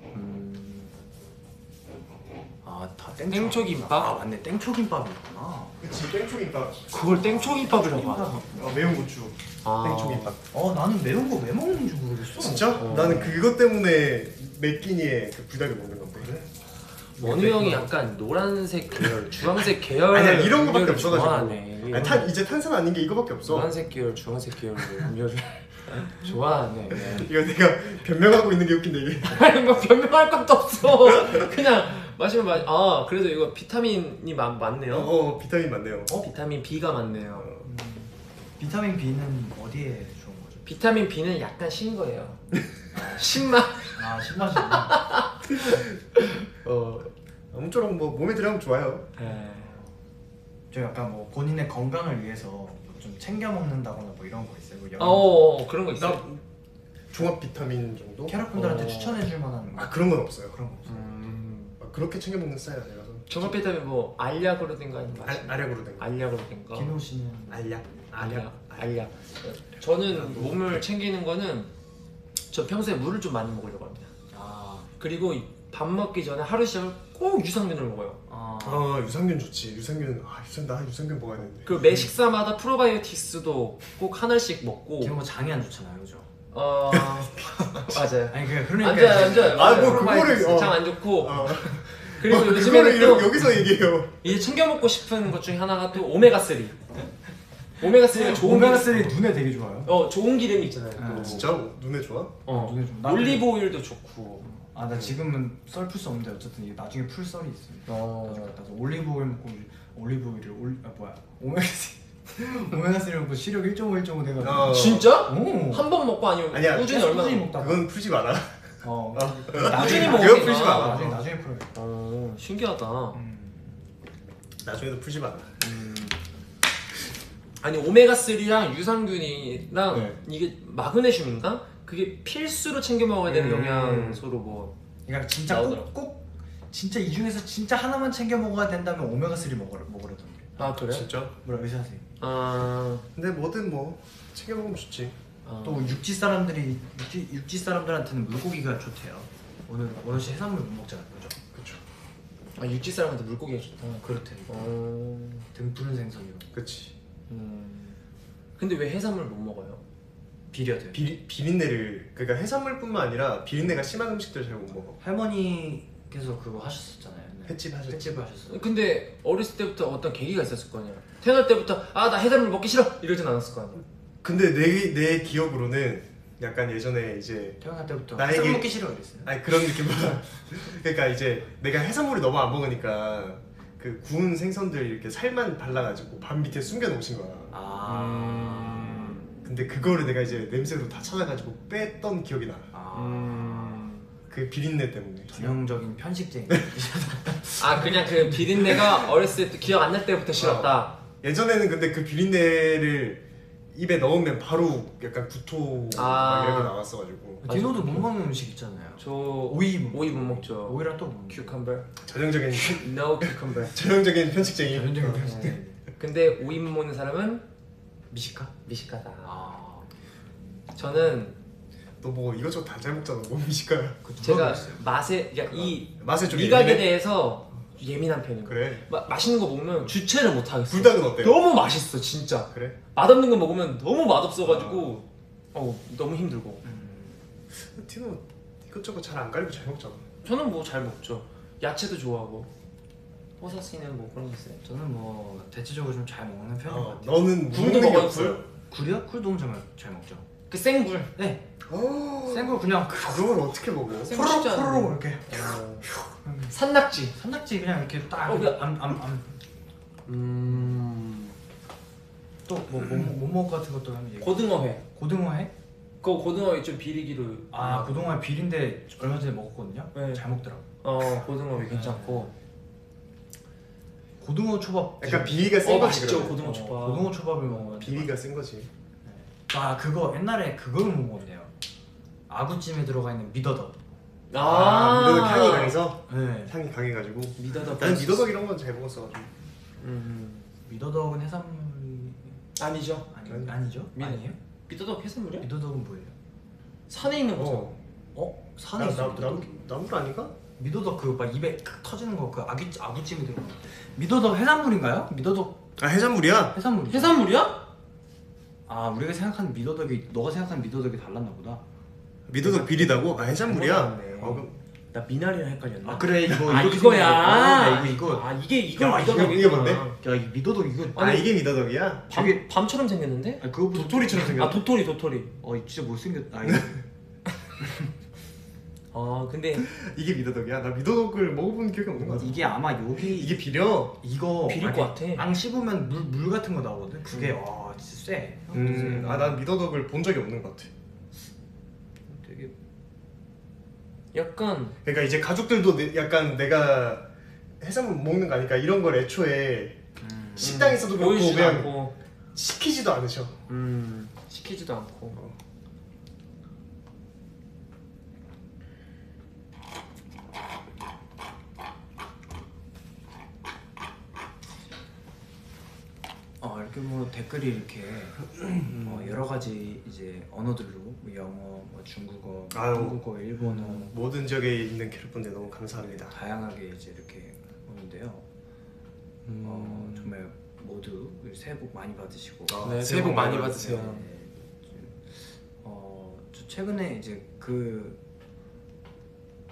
다 땡초 김밥? 아 맞네 땡초 김밥이 있구나. 그치. 땡초김밥. 그걸 땡초김밥이라고 하나? 매운 고추. 아. 땡초김밥. 나는 매운 거 왜 먹는지 모르겠어. 진짜? 나는 그것 때문에 매끼니에 그 불닭을 먹는 건데. 원우 형이 약간 노란색 계열, 주황색 계열 아니야 이런 거밖에 음료를 없어가지고. 좋아하네. 이제 탄산 아닌 게 이거밖에 없어. 노란색 계열, 주황색 계열 음료를 좋아하네. 이거 내가 변명하고 있는 게 웃긴데 이게. 아니 뭐 변명할 것도 없어. 그냥 마시면 그래도 이거 비타민이 많네요. 비타민 많네요. 비타민 B가 많네요. 비타민 B는 어디에 좋은 거죠? 비타민 B는 약간 신 거예요. 신맛. 신맛이구나. 아무쪼록 뭐 몸에 들어가면 좋아요. 저 약간 뭐 본인의 건강을 위해서 좀 챙겨 먹는다거나 뭐 이런 거 있어요? 뭐 그런 거 있어. 나 종합 비타민 정도? 캐럿분들한테 추천해줄 만한 거. 그런 건 없어요. 그런 거 없어요. 그렇게 챙겨 먹는 스타일 아니라서. 종합 비타민 뭐 알약으로 된 거 아닌가? 알약으로 된 거. 알약으로 된 거. 김호 씨는 알약. 저는 몸을 챙기는 거는 저 평소에 물을 좀 많이 먹으려고 합니다. 그리고 밥 먹기 전에 하루 시작을 꼭 유산균을 먹어요. 유산균 좋지. 유산균 나 유산균 먹어야 되는데. 그리고 매 식사마다 프로바이오틱스도 꼭 하나씩 먹고. 김호 장이 안 좋잖아요, 그죠? 맞아요. 아니 그러니까 안 좋아요. 뭐 그거를 장 안 좋고. 그리고 그거를 요즘에는 또 여기서 얘기해요. 이제 챙겨 먹고 싶은 것 중에 하나가 또 오메가 3. 오메가3가 좋은 오메가3 눈에 되게 좋아요. 좋은 기름이 있잖아요. 아, 또. 진짜 눈에 좋아? 눈에 좀 올리브 오일도 좋고. 나 지금은 썰 풀 수 없는데 어쨌든 이게 나중에 풀 썰이 있습니다. 나중에 갖다 서 올리브 오일 먹고 올리브 오일을 오메가3 먹고 시력 1.5 돼가지고. 진짜? 오. 한 번 먹고 아니면 아니야, 꾸준히 계속 얼마나 꾸준히 먹다가. 그건 풀지 마라. 꾸준히 먹으니까. 그건 풀지 마라. 나중에 풀어요. 신기하다. 나중에도 풀지 마라. 아니 오메가3랑 유산균이랑 네. 이게 마그네슘인가? 그게 필수로 챙겨 먹어야 되는 영양소로 뭐. 그러니까 진짜 나오더라고. 꼭 진짜 이 중에서 진짜 하나만 챙겨 먹어야 된다면 오메가3 먹으라던데. 아 그래? 진짜? 뭐라 의사 선생님. 근데 뭐든 뭐 챙겨 먹으면 좋지. 또 육지 사람들한테는 물고기가 좋대요. 오늘 씨 해산물 못 먹잖아요, 그죠? 그쵸. 육지 사람한테 물고기가 좋다. 그렇대. 등 푸른 생선이요. 그치. 근데 왜 해산물 못 먹어요? 비려대. 비린내를 그러니까 해산물뿐만 아니라 비린내가 심한 음식들 잘 못 먹어. 할머니께서 그거 하셨었잖아요. 옛날에. 횟집 하셨지. 횟집을 하셨어요. 근데 어렸을 때부터 어떤 계기가 있었을 거 아니야. 태어날 때부터 나 해산물 먹기 싫어 이러진 않았을 거 아니야. 근데 내 기억으로는 약간 예전에 이제 태어날 때부터 나에게- 해산 먹기 싫어 그랬어요. 아니 그런 느낌보다 그러니까 이제 내가 해산물이 너무 안 먹으니까 그 구운 생선들 이렇게 살만 발라가지고 밥 밑에 숨겨 놓으신 거야. 근데 그거를 내가 이제 냄새로 다 찾아가지고 뺐던 기억이 나. 그 비린내 때문에. 전형적인 편식쟁이. 그냥 그 비린내가 어렸을 때 기억 안 날 때부터 싫었다. 예전에는 근데 그 비린내를 입에 넣으면 바로 약간 구토 막 이렇게 나왔어가지고. 디노도 못 먹는 음식 있잖아요. 저 오이 못 먹죠. 오이랑 또못 먹는. cucumber. 전형적인 No cucumber. 전형적인 편식쟁이. 전형적인 편식쟁이. 근데 오이 못 먹는 사람은 미식가? 미식가다. 아. 저는 너 뭐 이것저것 다 잘 먹잖아. 뭐 미식가야. 제가 맛에 그러니까 이 맛에 좀 미각에 예민해? 대해서 예민한 편이고 그래. 맛있는 거 먹으면 주체를 못 하겠어. 불닭은 어때요? 너무 맛있어 진짜. 그래? 맛없는 거 먹으면 너무 맛없어가지고 너무 힘들고. 티노 이것저것 잘 안 가리고 잘 먹잖아. 저는 뭐 잘 먹죠. 야채도 좋아하고. 호사씨는 뭐 그런 거 있어요? 저는 뭐 대체적으로 좀 잘 먹는 편인 것 같아요. 너는 굴도 먹는 게 먹어요, 없어요. 굴이요? 굴도 엄청 잘 먹죠. 그 생굴. 네. 어. 생굴 그냥 그걸 어떻게 먹어? 생굴 쉽지 않은데. 이렇게. 산낙지. 산낙지 그냥 이렇게 딱. 또뭐 먹을 것 같은 것도 하면 얘기해. 고등어회. 고등어회? 그거 고등어회 좀 비리기로. 고등어회 비린데 얼마 전에 먹었거든요. 네. 잘 먹더라고. 고등어회 괜찮고. 고등어 초밥. 약간 비위가 센 거지. 맛있죠 그러면. 고등어 초밥. 고등어 초밥을 먹으면. 비위가 센 거지. 그거 옛날에 그걸 못 먹었네요. 아구찜에 들어가 있는 미더덕. 미더덕 향이 강해서? 네. 향이 강해가지고. 미더덕. 나는 미더덕 이런 건 잘 먹었어가지고. 미더덕은 해산물이 아니죠. 아니죠? 아니에요? 미더덕 해산물이야? 미더덕은 뭐예요? 산에 있는 거죠. 산에 있어 미더덕? 나물 아닌가? 미더덕 그 막 입에 탁 터지는 거 그 아구찜이 들어가. 미더덕 해산물인가요? 미더덕 해산물이야? 해산물. 해산물이야? 우리가 생각하는 미더덕이 너가 생각하는 미더덕이 달랐나 보다. 미더덕 비리다고? 해산물이야? 그럼 나 미나리랑 헷갈렸나? 그래 이거 이거야. 이거. 이게 야, 미더덕이구나. 이게 뭔데? 야 이 미더덕 이거. 이게 미더덕이야? 밤처럼 생겼는데? 그거보다 도토리처럼 생겼어. 도토리. 진짜 못생겼다. 근데 이게 미더덕이야? 나 미더덕을 먹어본 기억이 없는 거 같아. 이게 아마 여기 이게 비려? 이거 비릴 것 같아. 앙 씹으면 물 같은 거 나오거든. 그게 진짜 세. 난 미더덕을 본 적이 없는 것 같아. 되게 약간 그러니까 이제 가족들도 약간 내가 해산물 먹는 거 아니까 이런 걸 애초에 식당에서도 그렇고 보이지도 그냥 않고 시키지도 않으셔. 시키지도 않고. 이렇게 뭐 댓글이 이렇게 여러 가지 이제 언어들로 뭐 영어, 뭐 중국어, 한국어, 일본어 모든 지역에 있는 캐럿분들 너무 감사합니다. 다양하게 이제 이렇게 오는데요. 정말 모두 새해 복 많이 받으시고. 네, 새해 복 많이 받으세요. 저 최근에 이제 그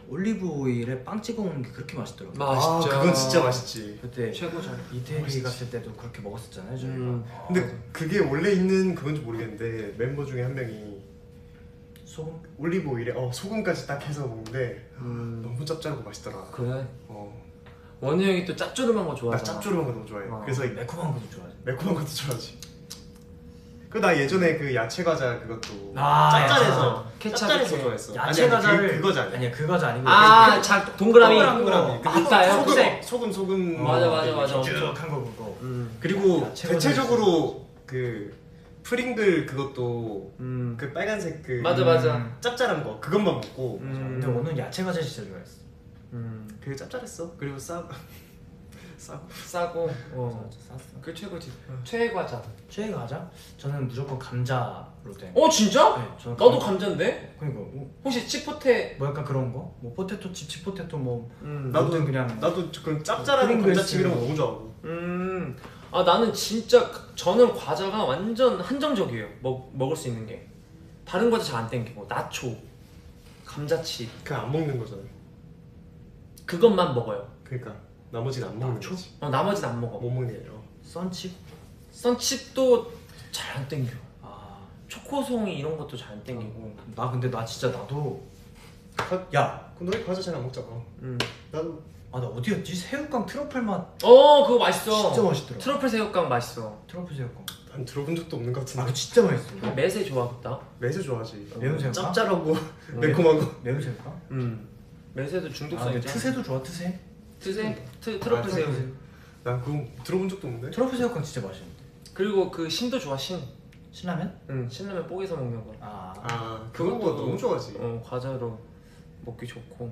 올리브 오일에 빵 찍어 먹는 게 그렇게 맛있더라고요. 아 맛있죠. 그건 진짜 맛있지. 그때 최고죠. 이태리 맛있지. 갔을 때도 그렇게 먹었었잖아요 저희가. 근데 그게 원래 있는 그건지 모르겠는데 멤버 중에 한 명이 소금? 올리브 오일에 소금까지 딱 해서 먹는데 너무 짭짤하고 맛있더라. 그래. 어, 원우 형이 또 짭조름한 거 나 좋아하잖아. 짭조름한 거 너무 좋아해. 그래서 매콤한 것도 좋아하지. 매콤한 것도 좋아하지. 그 나 예전에 그 야채 과자 그것도 아, 짭짤해서 케찹 짭짤해서 이렇게. 좋아했어. 야채 아니, 과자를 그 과자 아니야. 아니야 그 과자 아니고 아, 동그라미. 동그라미. 맞다요. 소금 맞아, 맞아, 맞아. 쭉 한 거 그거. 그리고 야채 대체적으로 그 프링글 그것도 음. 그 빨간색 그 맞아. 짭짤한 거 그것만 먹고 근데 오늘 야채 과자 진짜 좋아했어. 그게 짭짤했어. 그리고 싸고 싸고. 쌌어. 그 최고지. 최애 과자. 최애 과자? 저는 무조건 감자로 된. 진짜? 네, 저는 나도 감자인데? 그러니까 뭐, 혹시 치포테? 뭐 약간 그런 거? 뭐 포테토 칩, 치포테토 뭐 나도 아무튼 그냥 나도 그런 짭짤한 프링글스. 감자칩 이런 거 너무 좋아하고. 아 나는 진짜 저는 과자가 완전 한정적이에요. 먹을 수 있는 게 다른 과자 잘 안 땡기고 나초, 감자칩 그냥 안 먹는 거잖아. 그것만 먹어요. 그러니까 나머지는 안 먹는 나초? 거지. 나머지는 안 먹어. 못 먹는 게 아니라. 썬칩? 썬칩도 잘 안 땡겨. 아, 초코송이 이런 것도 잘 안 땡기고. 나 근데 나 진짜 나도 야, 그럼 너희 과자 잘 안 먹잖아. 나도 나 어디였지? 새우깡 트러플 맛 그거 맛있어. 진짜 맛있더라. 트러플 새우깡 맛있어. 트러플 새우깡. 난 들어본 적도 없는 것 아, 같은데. 그거 진짜 맛있어. 매세 좋아하겠다. 매주 좋아하지. 매운 새우깡? 짭짤하고 매콤한 거. 매운 새우깡? 매세도 아, 중독성 근데 있잖아. 트새도 좋아, 트새. 트러플 새우. 난 그거 들어본 적도 없는데. 트러플 새우깡 진짜 맛있는데. 그리고 그 신도 좋아 신. 신라면? 신라면 뽀개서 먹는 거. 그거 너무 좋아하지. 과자로 먹기 좋고.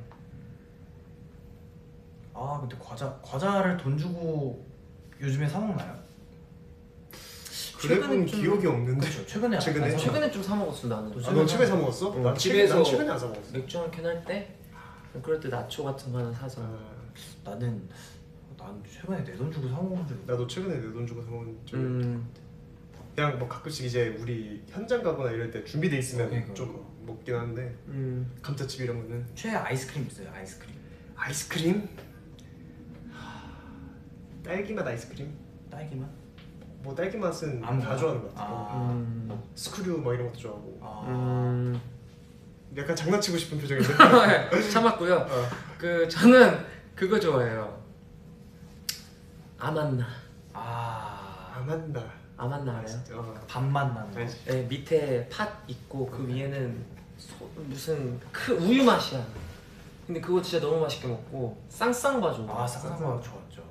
아 근데 과자를 돈 주고 요즘에 사 먹나요? 그래본 기억이 없는데. 그렇죠. 최근에 최근에? 안 사 최근에 좀 사 먹었어 나는. 넌 최근에 사 먹었어? 난 집에서 최근에 안 사 먹었어. 맥주 한 캔 할 때 그럴 때 나초 같은 거 하나 사서. 나는 최근에 내 돈 주고 사 먹은 적이 나도 최근에 내 돈 주고 사 먹은 적이 음. 그냥 뭐 가끔씩 이제 우리 현장 가거나 이럴 때 준비돼 있으면 그러니까. 좀 먹긴 하는데 감자칩 이런 거는. 최애 아이스크림 있어요. 아이스크림. 아이스크림? 딸기 맛 아이스크림? 딸기 맛? 뭐 딸기 맛은 아무거나? 다 좋아하는 것 같아. 스크류 뭐 이런 것도 좋아하고. 약간 장난치고 싶은 표정인데. 참았고요. 그 저는 그거 좋아해요. 아만나. 아만다. 아만나 알아요? 밥맛 나는 거. 알지. 네, 밑에 팥 있고 그 위에는 무슨 우유 맛이야. 근데 그거 진짜 너무 맛있게 먹고 쌍쌍바 좋아. 쌍쌍바 좋았죠.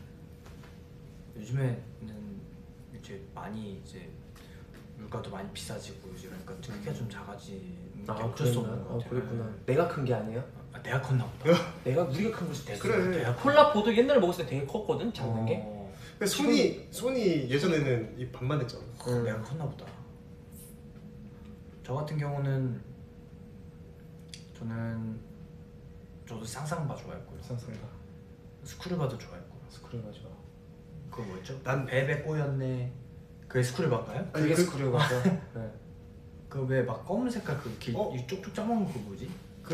요즘에는 이제 많이 이제 물가도 많이 비싸지고 이러니까 크기가 좀 작아지는 게 어쩔 수 없는 것 같아요. 그랬구나. 내가 큰 게 아니에요? 내가 컸나 보다. 우리가 큰 거지 되게. 그래. 콜라포도 옛날에 먹었을 때 되게 컸거든 작는 게. 근데 손이 예전에는 이 반만 했잖아. 내가 컸나 보다. 저 같은 경우는 저도 쌍쌍바 좋아했고요. 쌍쌍바. 스크류바도 좋아했고. 스크류바 좋아. 그거 뭐였죠? 난 베베 꼬였네. 그게 스크류바인가요? 그게 스크류바죠. 네. 그 왜 막 검은 색깔 그 이 쪽쪽 짜먹는 거 뭐지?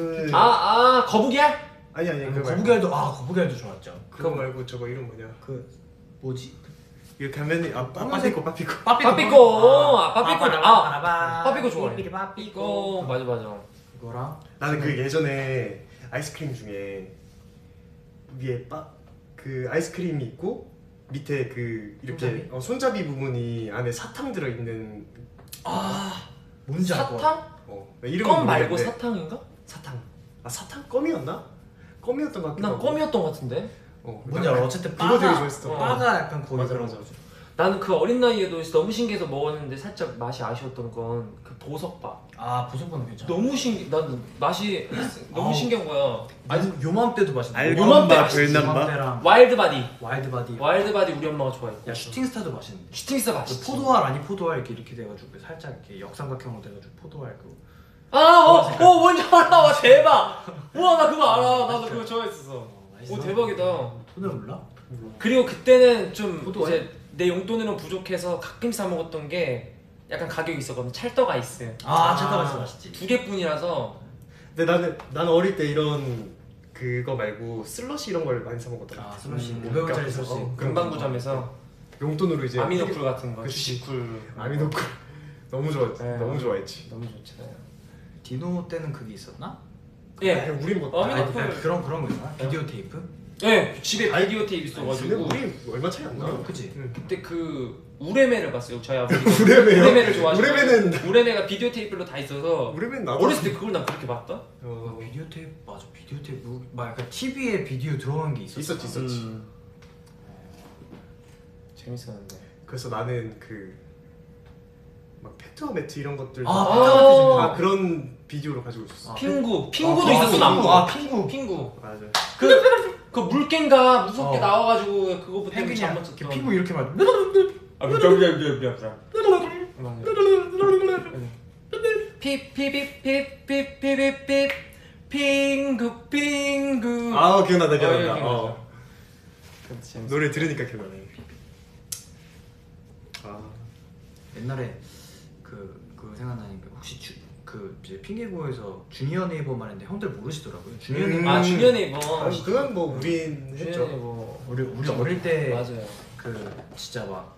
거북이야? 아니 그거 말고. 거북이알도 좋았죠. 그거 말고 저거 이름 뭐냐? 그 뭐지? 이렇게 하면 빠삐꼬. 빠삐꼬 좋아해. 빠삐꼬 맞아. 그거랑 나는 그 예전에 아이스크림 중에 위에 그 아이스크림이 있고 밑에 그 이렇게 손잡이 부분이 안에 사탕 들어 있는. 뭔지 알 것 같아. 사탕? 이름은 껌 말고 모르겠는데. 사탕인가? 사탕 껌이었나? 껌이었던 것 같기도 난 하고. 껌이었던 것 같은데. 뭔지 알아? 어쨌든 그거 되게 바가 좋아했어. 바가 약간 거기 맞아. 나는 그 어린 나이에도 너무 신기해서 먹었는데 살짝 맛이 아쉬웠던 건 그 보석밥. 보석바는 괜찮아. 너무 난 맛이 너무 신기한 거야. 아니 요맘때도 맛있는데. 요맘때 알밤바, 맛있지. 별남바. 요맘때랑 와일드바디 와일드바디. 우리 엄마가 좋아했고. 야 슈팅스타도 맛있는데. 슈팅스타 맛있지. 포도알 아니 포도알 이렇게 돼가지고 살짝 이렇게 역삼각형으로 돼가지고 포도알 그거. 뭔지 알아. 와 대박. 우와 나 그거 알아. 나도 그거 좋아했었어. 오 대박이다. 포도알 몰라? 그리고 그때는 좀 포도알? 이제 내 용돈으로 부족해서 가끔 사 먹었던 게 약간 가격이 있었거든. 찰떡 아이스. 찰떡 아이스 맛있지. 2개뿐이라서 근데 나는 어릴 때 이런 그거 말고 슬러시 이런 걸 많이 사 먹었더라. 아 슬러시 500원짜리 그러니까, 슬러시. 금방구점에서 용돈으로 이제 아미노쿨 같은 거, 그치. 주식쿨. 아미노쿨 너무 좋았지. 네. 너무 좋아했지. 너무 좋잖아요. 디노 때는 그게 있었나? 예. 우리 뭐 아미노쿨. 아니, 그런 거 있잖아. 비디오 테이프? 예, 집에 비디오 테이프 근데 있어가지고 우리 얼마 차이 안 나. 그치? 응. 그때 그 우레메를 봤어요. 저희 아버지 우레메요? 우레메를 좋아하시고 우레메는- 우레메가 비디오 테이프로 다 있어서 우리는 나도 어렸을 때 그걸 난 그렇게 봤다. 비디오 테이프 맞아. 비디오 테이프 막 약간 TV에 비디오 들어간 게 있었어. 있었지. 재밌었는데. 그래서 나는 그 막 페트와 매트 이런 것들 아, 다 그런 비디오로 가지고 있었어. 아, 핑구도 아, 있었어. 나무. 아, 핑구. 핑구. 맞아. 그 물개인가 무섭게 어. 나와가지고 그거부터 펭귄이 잘못 이렇게 쳤던. 핑구 이렇게 막 아, 피피피피피피피피피 핑구. 아 기억나다 예, 기억난다. 기억나죠. 노래 들으니까 기억나네. 아 옛날에 그 생각나니까 혹시 그 이제 핑계고에서 주니어 네이버만 했는데 형들 모르시더라고요. 주니어 네이버. 아 주니어 네이버. 아니, 그건 뭐 우린 주니어 했죠. 네이버. 우리 어릴 때 맞아요. 그 진짜 막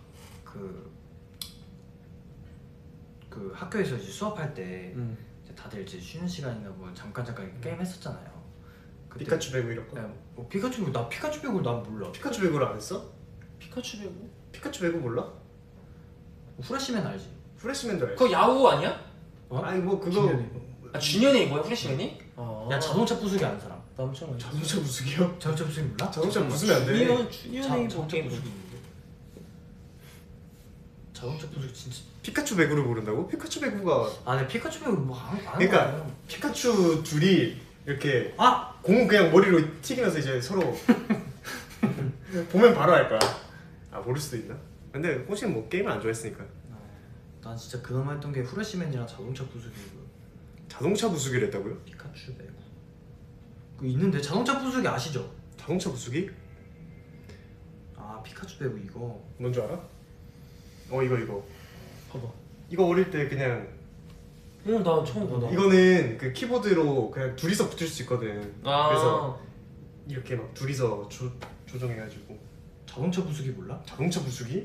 그 학교에서 이제 수업할 때 이제 다들 이제 쉬는 시간이나 뭐 잠깐 게임 했었잖아요. 그때- 피카츄 배구 이런 거. 야, 피카츄 나 피카츄 배구 난 몰라. 피카츄 배구를 안 했어? 피카츄 배구? 피카츄 배구 몰라? 후레쉬맨 알지? 프레시맨도 알지. 그거 야후 아니야? 아니 뭐 그거 주니어 네이버. 아 주니어 네이버야 프레시맨이? 야 자동차 부수기 아는 사람? 나 엄청 많이. 자동차 부수기요? 자동차 부수기 몰라? 자동차 부수면 안 돼. 주니어 자- 네이버 자동차 게임. 부수기 있는데. 자동차 부수기 진짜. 피카츄 배구를 모른다고? 피카츄 배구가 아, 내 피카츄 배구 뭐안 그러니까 피카츄 둘이 이렇게 아, 공 그냥 머리로 튀기면서 이제 서로 보면 바로 알 거야. 아 모를 수도 있나? 근데 호시는 뭐 게임을 안 좋아했으니까. 난 진짜 그나마 했던 게 후레쉬맨이랑 자동차 부수기고 자동차 부수기를 했다고요? 피카츄 배구. 그 있는데 자동차 부수기 아시죠? 자동차 부수기? 아, 피카츄 배구 이거. 뭔 줄 알아? 이거 봐봐. 이거 어릴 때 그냥 나 처음 보다. 이거는 그 키보드로 그냥 둘이서 붙일 수 있거든. 아. 그래서 이렇게 막 둘이서 조정해가지고 자동차 부수기 몰라? 자동차 부수기?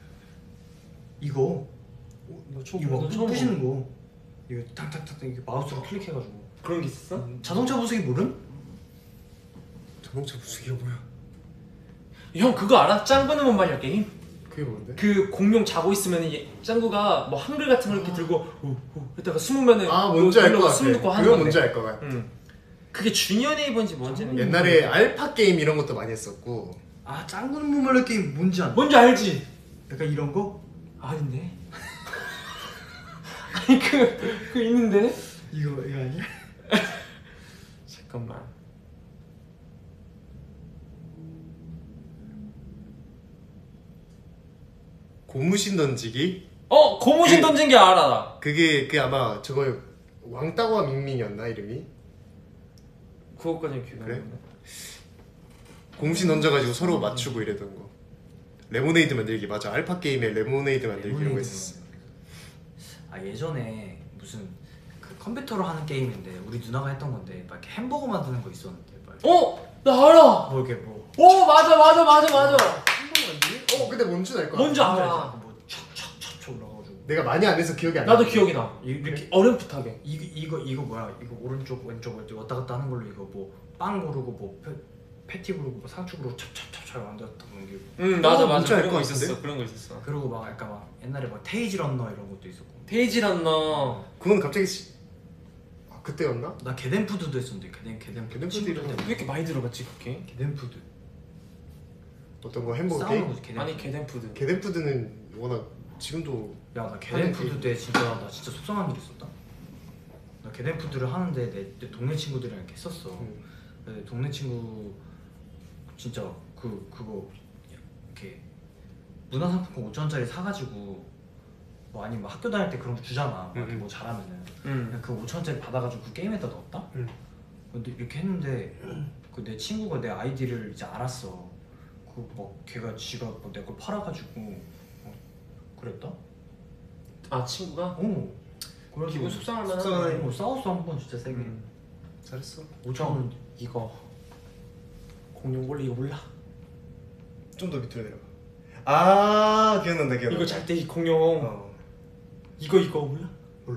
이거 너 처음 이거 봐. 막 처음 부시는 거. 이거 탁탁탁 이렇게 마우스로 클릭해가지고. 그런 게 있었어? 자동차 부수기 모름? 자동차 부수기가 뭐야? 형 그거 알아? 짱구는 못 말려 게임? 그게 뭔데? 그 공룡 자고 있으면 짱구가 뭐 한글 같은 걸 이렇게 들고 후 했다가 숨으면은 아 뭔지 알 것 같아. 숨 듣고 하는 그건 건데. 뭔지 알 것 같아. 응. 그게 주니어 네이버인지 뭔지는 옛날에 알파 게임 이런 것도 많이 했었고. 아, 짱구는 못 말려 게임 뭔지 안? 뭔지 알지? 약간 이런 거? 아닌데? 아니 그 있는데? 이거 아니야? 잠깐만. 고무신 던지기? 고무신 던진 게 알아 나. 그게 아마 저거 왕따와 밍밍이었나 이름이? 그것까지는 기억이 안 그래? 나는데. 고무신 던져가지고 서로 맞추고 이러던 거. 레모네이드 만들기 맞아. 알파 게임에 레모네이드 만들기 이런 거 있었어. 아, 예전에 무슨 그 컴퓨터로 하는 게임인데 우리 누나가 했던 건데 막 이렇게 햄버거 만드는 거 있었는데 막 나 알아. 뭐 이렇게 뭐 맞아. 햄버거 만들기? 근데 뭔지 알 것 같아. 뭔지 알아. 뭐 촥촥촥촥 올라가지고 내가 많이 안 해서 기억이 안 나. 나도 기억이 나. 이렇게 어렴풋하게. 이거 뭐야? 이거 오른쪽 왼쪽 이렇게 왔다 갔다 하는 걸로 이거 뭐 빵 고르고 뭐 패티 고르고 뭐 상추 고르고 찹찹찹찹 만들었던 게. 응 맞아 뭔지 맞아. 알 그런 것 거 있었어. 같은데? 그런 거 있었어. 그리고 막 약간 막 옛날에 뭐 테이지 런너 이런 것도 있었고. 데이지 런너. 그건 갑자기 그때였나? 나 게덴푸드도 했었는데 게덴푸드 게덴푸드 이런 왜 이렇게 많이 들어봤지 그게? 게덴푸드 어떤 거 햄버거 싸우는 게임? 거지 게덴푸드. 아니 게덴푸드. 게덴푸드는 워낙 지금도 야나 게덴푸드 때 나 진짜 속상한 일 있었다. 나 게덴푸드를 하는데 내 동네 친구들이랑 이렇게 했었어. 근데 동네 친구 진짜 그거 이렇게 문화상품권 5,000원짜리 사가지고 뭐 아니면 학교 다닐 때 그런 거 주잖아. 막 이렇게 뭐 잘하면은 그냥 그 5,000원짜리 받아가지고 그 게임에다 넣었다. 근데 이렇게 했는데 그 내 친구가 내 아이디를 이제 알았어. 그 막 걔가 지가 내 걸 팔아가지고 그랬다. 아 친구가? 어. 그래서 기분 속상할 만한. 속상하네. 싸웠어 한 번 진짜 세게. 잘했어. 우정 이거 공룡 원래 이거 몰라? 좀 더 밑으로 내려가. 아 기억난다 기억난다. 이거 잘 때 공룡 이거 몰라? 몰라.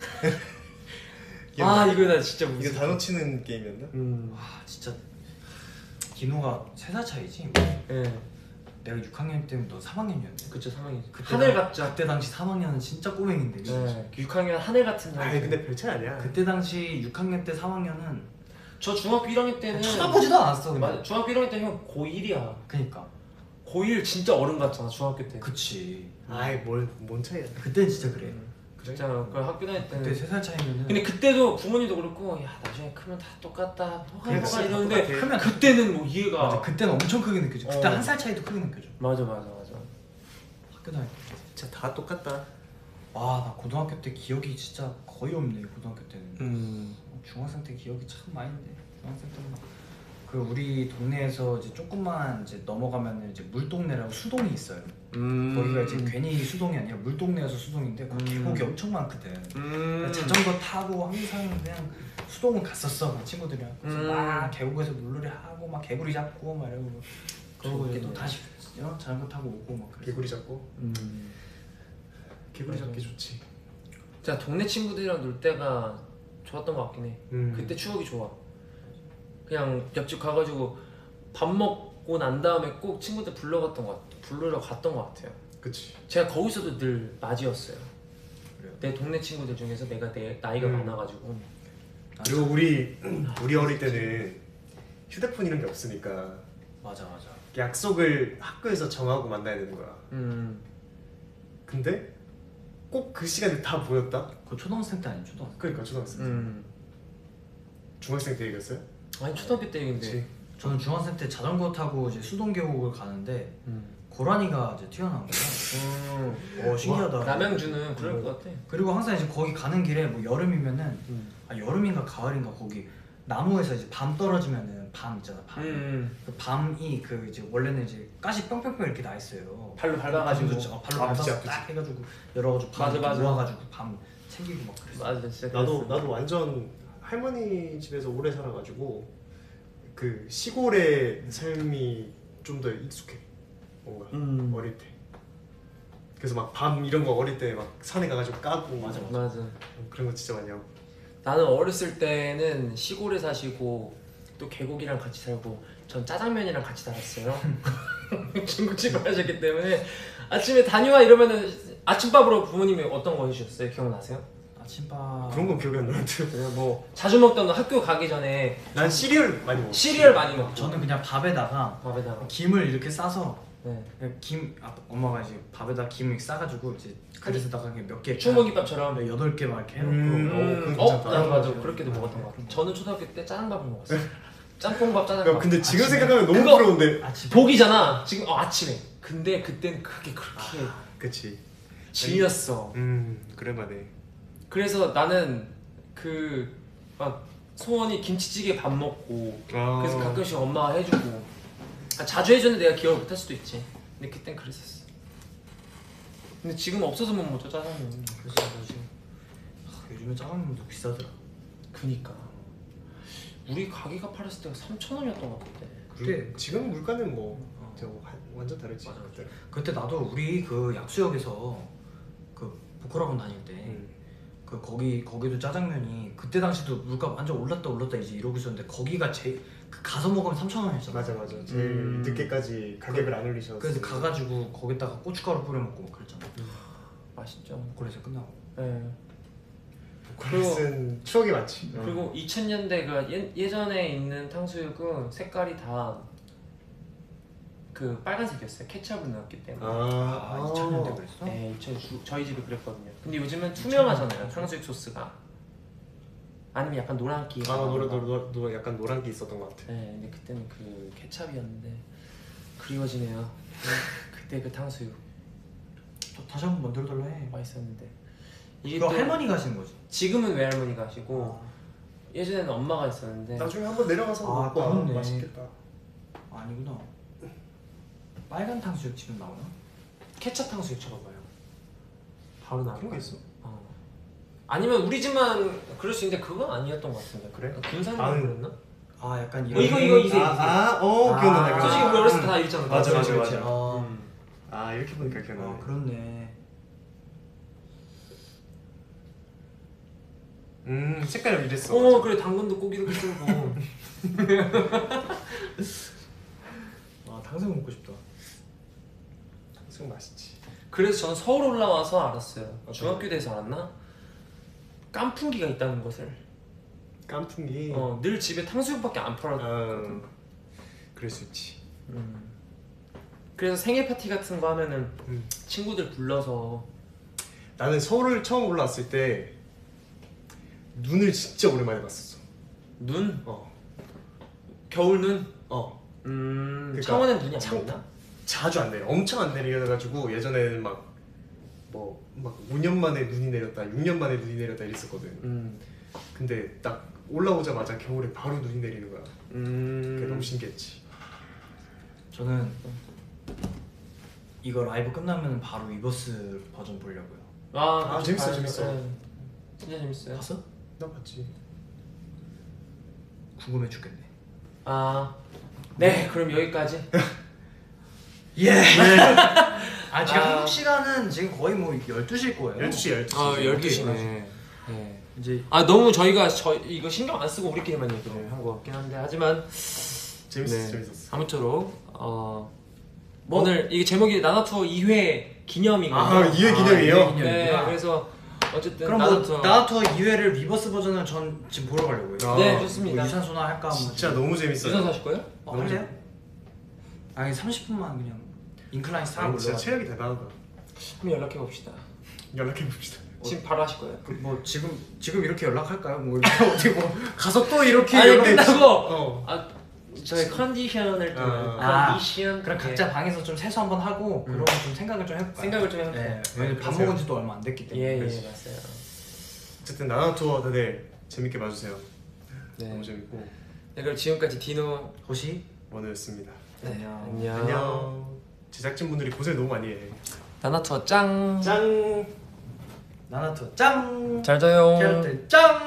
아 이거 나 진짜 이거 무슨 단어 치는 게임이었나? 와 진짜 디노가 3살 차이지? 예 내가 6학년 때면 너 3학년이었네. 그쵸 상황이지 그때 하늘 같죠? 그때 당시 3학년은 진짜 꼬맹인데. 네 6학년 하늘 같은 형 아이 근데 별 차이 아니야. 그때 당시 6학년 때 3학년은 저 중학교 1학년 때는 쳐다보지도 않았어. 그냥. 맞아 중학교 1학년 때 형 고1이야 그니까. 고1 진짜 어른 같잖아 중학교 때 그치. 아이 뭔 차이야. 그때는 진짜 그래. 진짜 그 학교 다닐 때는 그때 3살 차이면은. 근데 그때도 부모님도 그렇고 야 나중에 크면 다 똑같다 그래, 뭐가 진짜 이러는데 똑같아. 크면 그때는 뭐 이해가 맞아. 그때는 엄청 크게 느껴져. 그때 어. 1살 차이도 크게 느껴져. 맞아 학교 다닐 때. 진짜 다 똑같다. 와, 나 고등학교 때 기억이 진짜 거의 없네. 고등학교 때는. 중학생 때 기억이 참 많이인데. 중학생 때는 그 우리 동네에서 이제 조금만 이제 넘어가면은 이제 물동네라고 수동이 있어요. 거기가 이제 괜히 수동이 아니라 물동네에서 수동인데 거기 계곡이 엄청 많거든. 자전거 타고 항상 그냥 수동을 갔었어 막 친구들이랑. 그래서 막 계곡에서 물놀이 하고 막 개구리 잡고 막 이러고 그러고 이제 또 다시 자전거 타고 오고 막 그래. 개구리 잡고. 개구리 잡기 좋지. 진짜 동네 친구들이랑 놀 때가 좋았던 것 같긴 해 그때 추억이 좋아 그냥 옆집 가가지고 밥 먹고 난 다음에 꼭 친구들 부르러 갔던 것 같아요 그치. 제가 거기서도 늘 맞이었어요 그래요? 내 동네 친구들 중에서 내가 나이가 많아가지고 그리고 우리 어릴 때는 휴대폰 이런 게 없으니까 맞아. 약속을 학교에서 정하고 만나야 되는 거야. 근데 꼭 그 시간에 다 모였다? 그 초등학생 때 아니야 초등학생. 그러니까 초등학생. 중학생 때 얘기했어요? 아니 초등학교 때 얘긴데 그치. 저는 중학생 때 자전거 타고 이제 수동 계곡을 가는데 고라니가 이제 튀어나온 거야. 신기하다. 남양주는 그럴 것 같아 그리고 항상 이제 거기 가는 길에 뭐 여름이면은 여름인가 가을인가 거기 나무에서 이제 밤 떨어지면은 밤 있잖아 밤. 그 밤이 그 이제 원래는 이제 가시 뿅뿅뿅 이렇게 나 있어요. 발로 밟아가지고 발로 아프지, 밟아서 아프지. 딱 해가지고 열어가지고 밤 맞아. 모아가지고 밤 챙기고 막 그랬어. 맞아 진짜 나도 완전 할머니 집에서 오래 살아가지고 그 시골의 삶이 좀 더 익숙해 뭔가 어릴 때. 그래서 막 밤 이런 거 어릴 때 막 산에 가가지고 까고 맞아. 그런 거 진짜 많이 하고. 나는 어렸을 때는 시골에 사시고 또 계곡이랑 같이 살고 전 짜장면이랑 같이 살았어요 중국집을 하셨기 때문에 아침에 다녀와 이러면은 아침밥으로 부모님이 어떤 거 해주셨어요? 기억나세요? 아침밥 그런 건 기억이 안 나는데. 그냥 뭐 자주 먹던 거 학교 가기 전에 난 시리얼 많이 먹어. 시리얼 많이 먹고 저는 그냥 밥에다가 밥에다가 김을 이렇게 싸서 네. 그냥 엄마가 이제 밥에다 김을 싸가지고 이제 그릇에다가 그냥 몇 개 추모김밥처럼 8개 막 이렇게 해놓고 맞아 그렇게도 먹었던 것 같아요 저는 초등학교 때 짜장밥을 먹었어요 짬뽕밥 야, 짜장밥 근데 지금 아침에? 생각하면 너무 그거- 부러운데. 아침 복이잖아 지금 아침에 근데 그때는 그게 그렇게 그치. 질렸어 그래만해. 그래서 나는 그 막 소원이 김치찌개 밥 먹고 그래서 가끔씩 엄마가 해주고 자주 해주는데 내가 기억을 못할 수도 있지 근데 그땐 그랬었어 근데 지금 없어서 못 먹죠 짜장면 그래서 지금 요즘에 짜장면도 비싸더라. 그니까 우리 가게가 팔았을 때가 3,000원이었던 것 같은데 그때 지금 물가는 뭐 완전 다르지. 맞아. 그때 나도 우리 그 약수역에서 그 보컬학원 다닐 때 그 거기도 짜장면이 그때 당시도 물가 완전 올랐다 이제 이러고 있었는데 거기가 제일 그 가서 먹으면 3,000원이었잖아. 맞아. 제일 늦게까지 가격을 안 올리셨어. 그래서 가가지고 거기다가 고춧가루 뿌려 먹고 막 그랬잖아. 맛있죠 보컬에서 끝나고. 네. 그것은 추억이 많지. 그리고 2000년대 그 예전에 있는 탕수육은 색깔이 다 그 빨간색이었어요 케첩을 넣었기 때문에 2000년대 그랬어? 네, 저희 집이 그랬거든요. 근데 요즘은 투명하잖아요. 탕수육 소스가. 아니면 약간 노란기. 노라 약간 노란기 있었던 것 같아. 네, 근데 그때는 그 케찹이었는데 그리워지네요. 그때 그 탕수육 다시 한번 만들어달라 해. 맛있었는데. 이게 그거 또 할머니가 하신 거지? 지금은 외할머니가 하시고 예전에는 엄마가 있었는데. 나중에 한번 내려가서 먹고 와. 그렇네. 맛있겠다. 아니구나. 빨간 탕수육 지금 나오나? 케찹 탕수육 쳐봐봐요. 바로 나올 그런 게 거야. 있어? 아니면 우리 집만 그럴 수 있는데 그건 아니었던 것 같은데. 그래? 군산이라고 나는- 그랬나? 아 약간 이거 이세. 기억난다. 아, 솔직히 우리 어렸을 때 다 이랬잖아. 맞아, 맞아, 그렇지. 맞아. 아, 아 이렇게 보니까 기억나네. 아 그렇네. 색깔이 이랬어. 어 그래 당근도 꼭 이렇게 썰고. 아 당근 먹고 싶다. 탕수육 맛있지. 그래서 저는 서울 올라와서 알았어요. 어떤 중학교 돼서 알았나? 깐풍기가 있다는 것을. 깐풍기. 늘 집에 탕수육밖에 안 팔았. 그럴 수 있지. 그래서 생일 파티 같은 거 하면은 음. 친구들 불러서. 나는 서울을 처음 올라왔을 때 눈을 진짜 오랜만에 봤었어. 눈? 어. 겨울 눈? 그러니까 창원엔 눈이 안 창- 내리나? 자주 안 내려. 엄청 안 내려가지고 예전에는 막 5년 만에 눈이 내렸다, 6년 만에 눈이 내렸다 이랬었거든. 근데 딱 올라오자마자 겨울에 바로 눈이 내리는 거야. 그게 너무 신기했지. 저는 이거 라이브 끝나면 바로 위버스 버전 보려고요. 아, 그쵸, 재밌어, 봐야죠. 재밌어. 네. 진짜 재밌어요. 봤어? 나 봤지. 궁금해 죽겠네. 네, 그럼 여기까지. 예. 아 지금 아. 한국 시간은 지금 거의 뭐 12시일 거예요. 12시. 12시네. 네. 이제 너무 저희가 이거 신경 안 쓰고 우리끼리만 얘기를 한 것 같긴 한데 하지만 재밌었어. 아무쪼록 오늘 이게 제목이 나나투어 2회 기념이거든요. 아, 2회 기념이에요? 네, 그래서 어쨌든 그럼 뭐 나투어 2회를 리버스 버전은 전 지금 보러 가려고요. 아, 네, 좋습니다. 뭐 유산소나 할까? 뭐 진짜 너무 재밌어요. 유산소 하실 거예요? 할래요? 아니 30분만 그냥 인클라인 스타일 진짜 올려. 체력이 대단하다. 한번 연락해 봅시다. 연락해 봅시다. 지금 바로 하실 거예요? 뭐 지금 이렇게 연락할까요? 뭐 이렇게 어떻게 뭐 가서 또 이렇게 아니 연락해 끝나고 저희 컨디션을 좀 컨디션 그럼 각자 방에서 좀 세수 한번 하고 그러고 좀 생각을 좀 해볼까요? 생각을 좀 해볼까요? 네, 왜냐면 밥 그러세요. 먹은 지도 얼마 안 됐기 때문에. 예, 그렇지. 맞아요. 어쨌든 나나 투어 다들 재밌게 봐주세요. 네. 너무 재밌고 네, 그럼 지금까지 디노 호시 원우였습니다. 안녕. 안녕. 제작진분들이 고생 너무 많이 해. 나나투어 짱. 짱. 나나투어 짱. 잘 자요. 캐럿들 짱.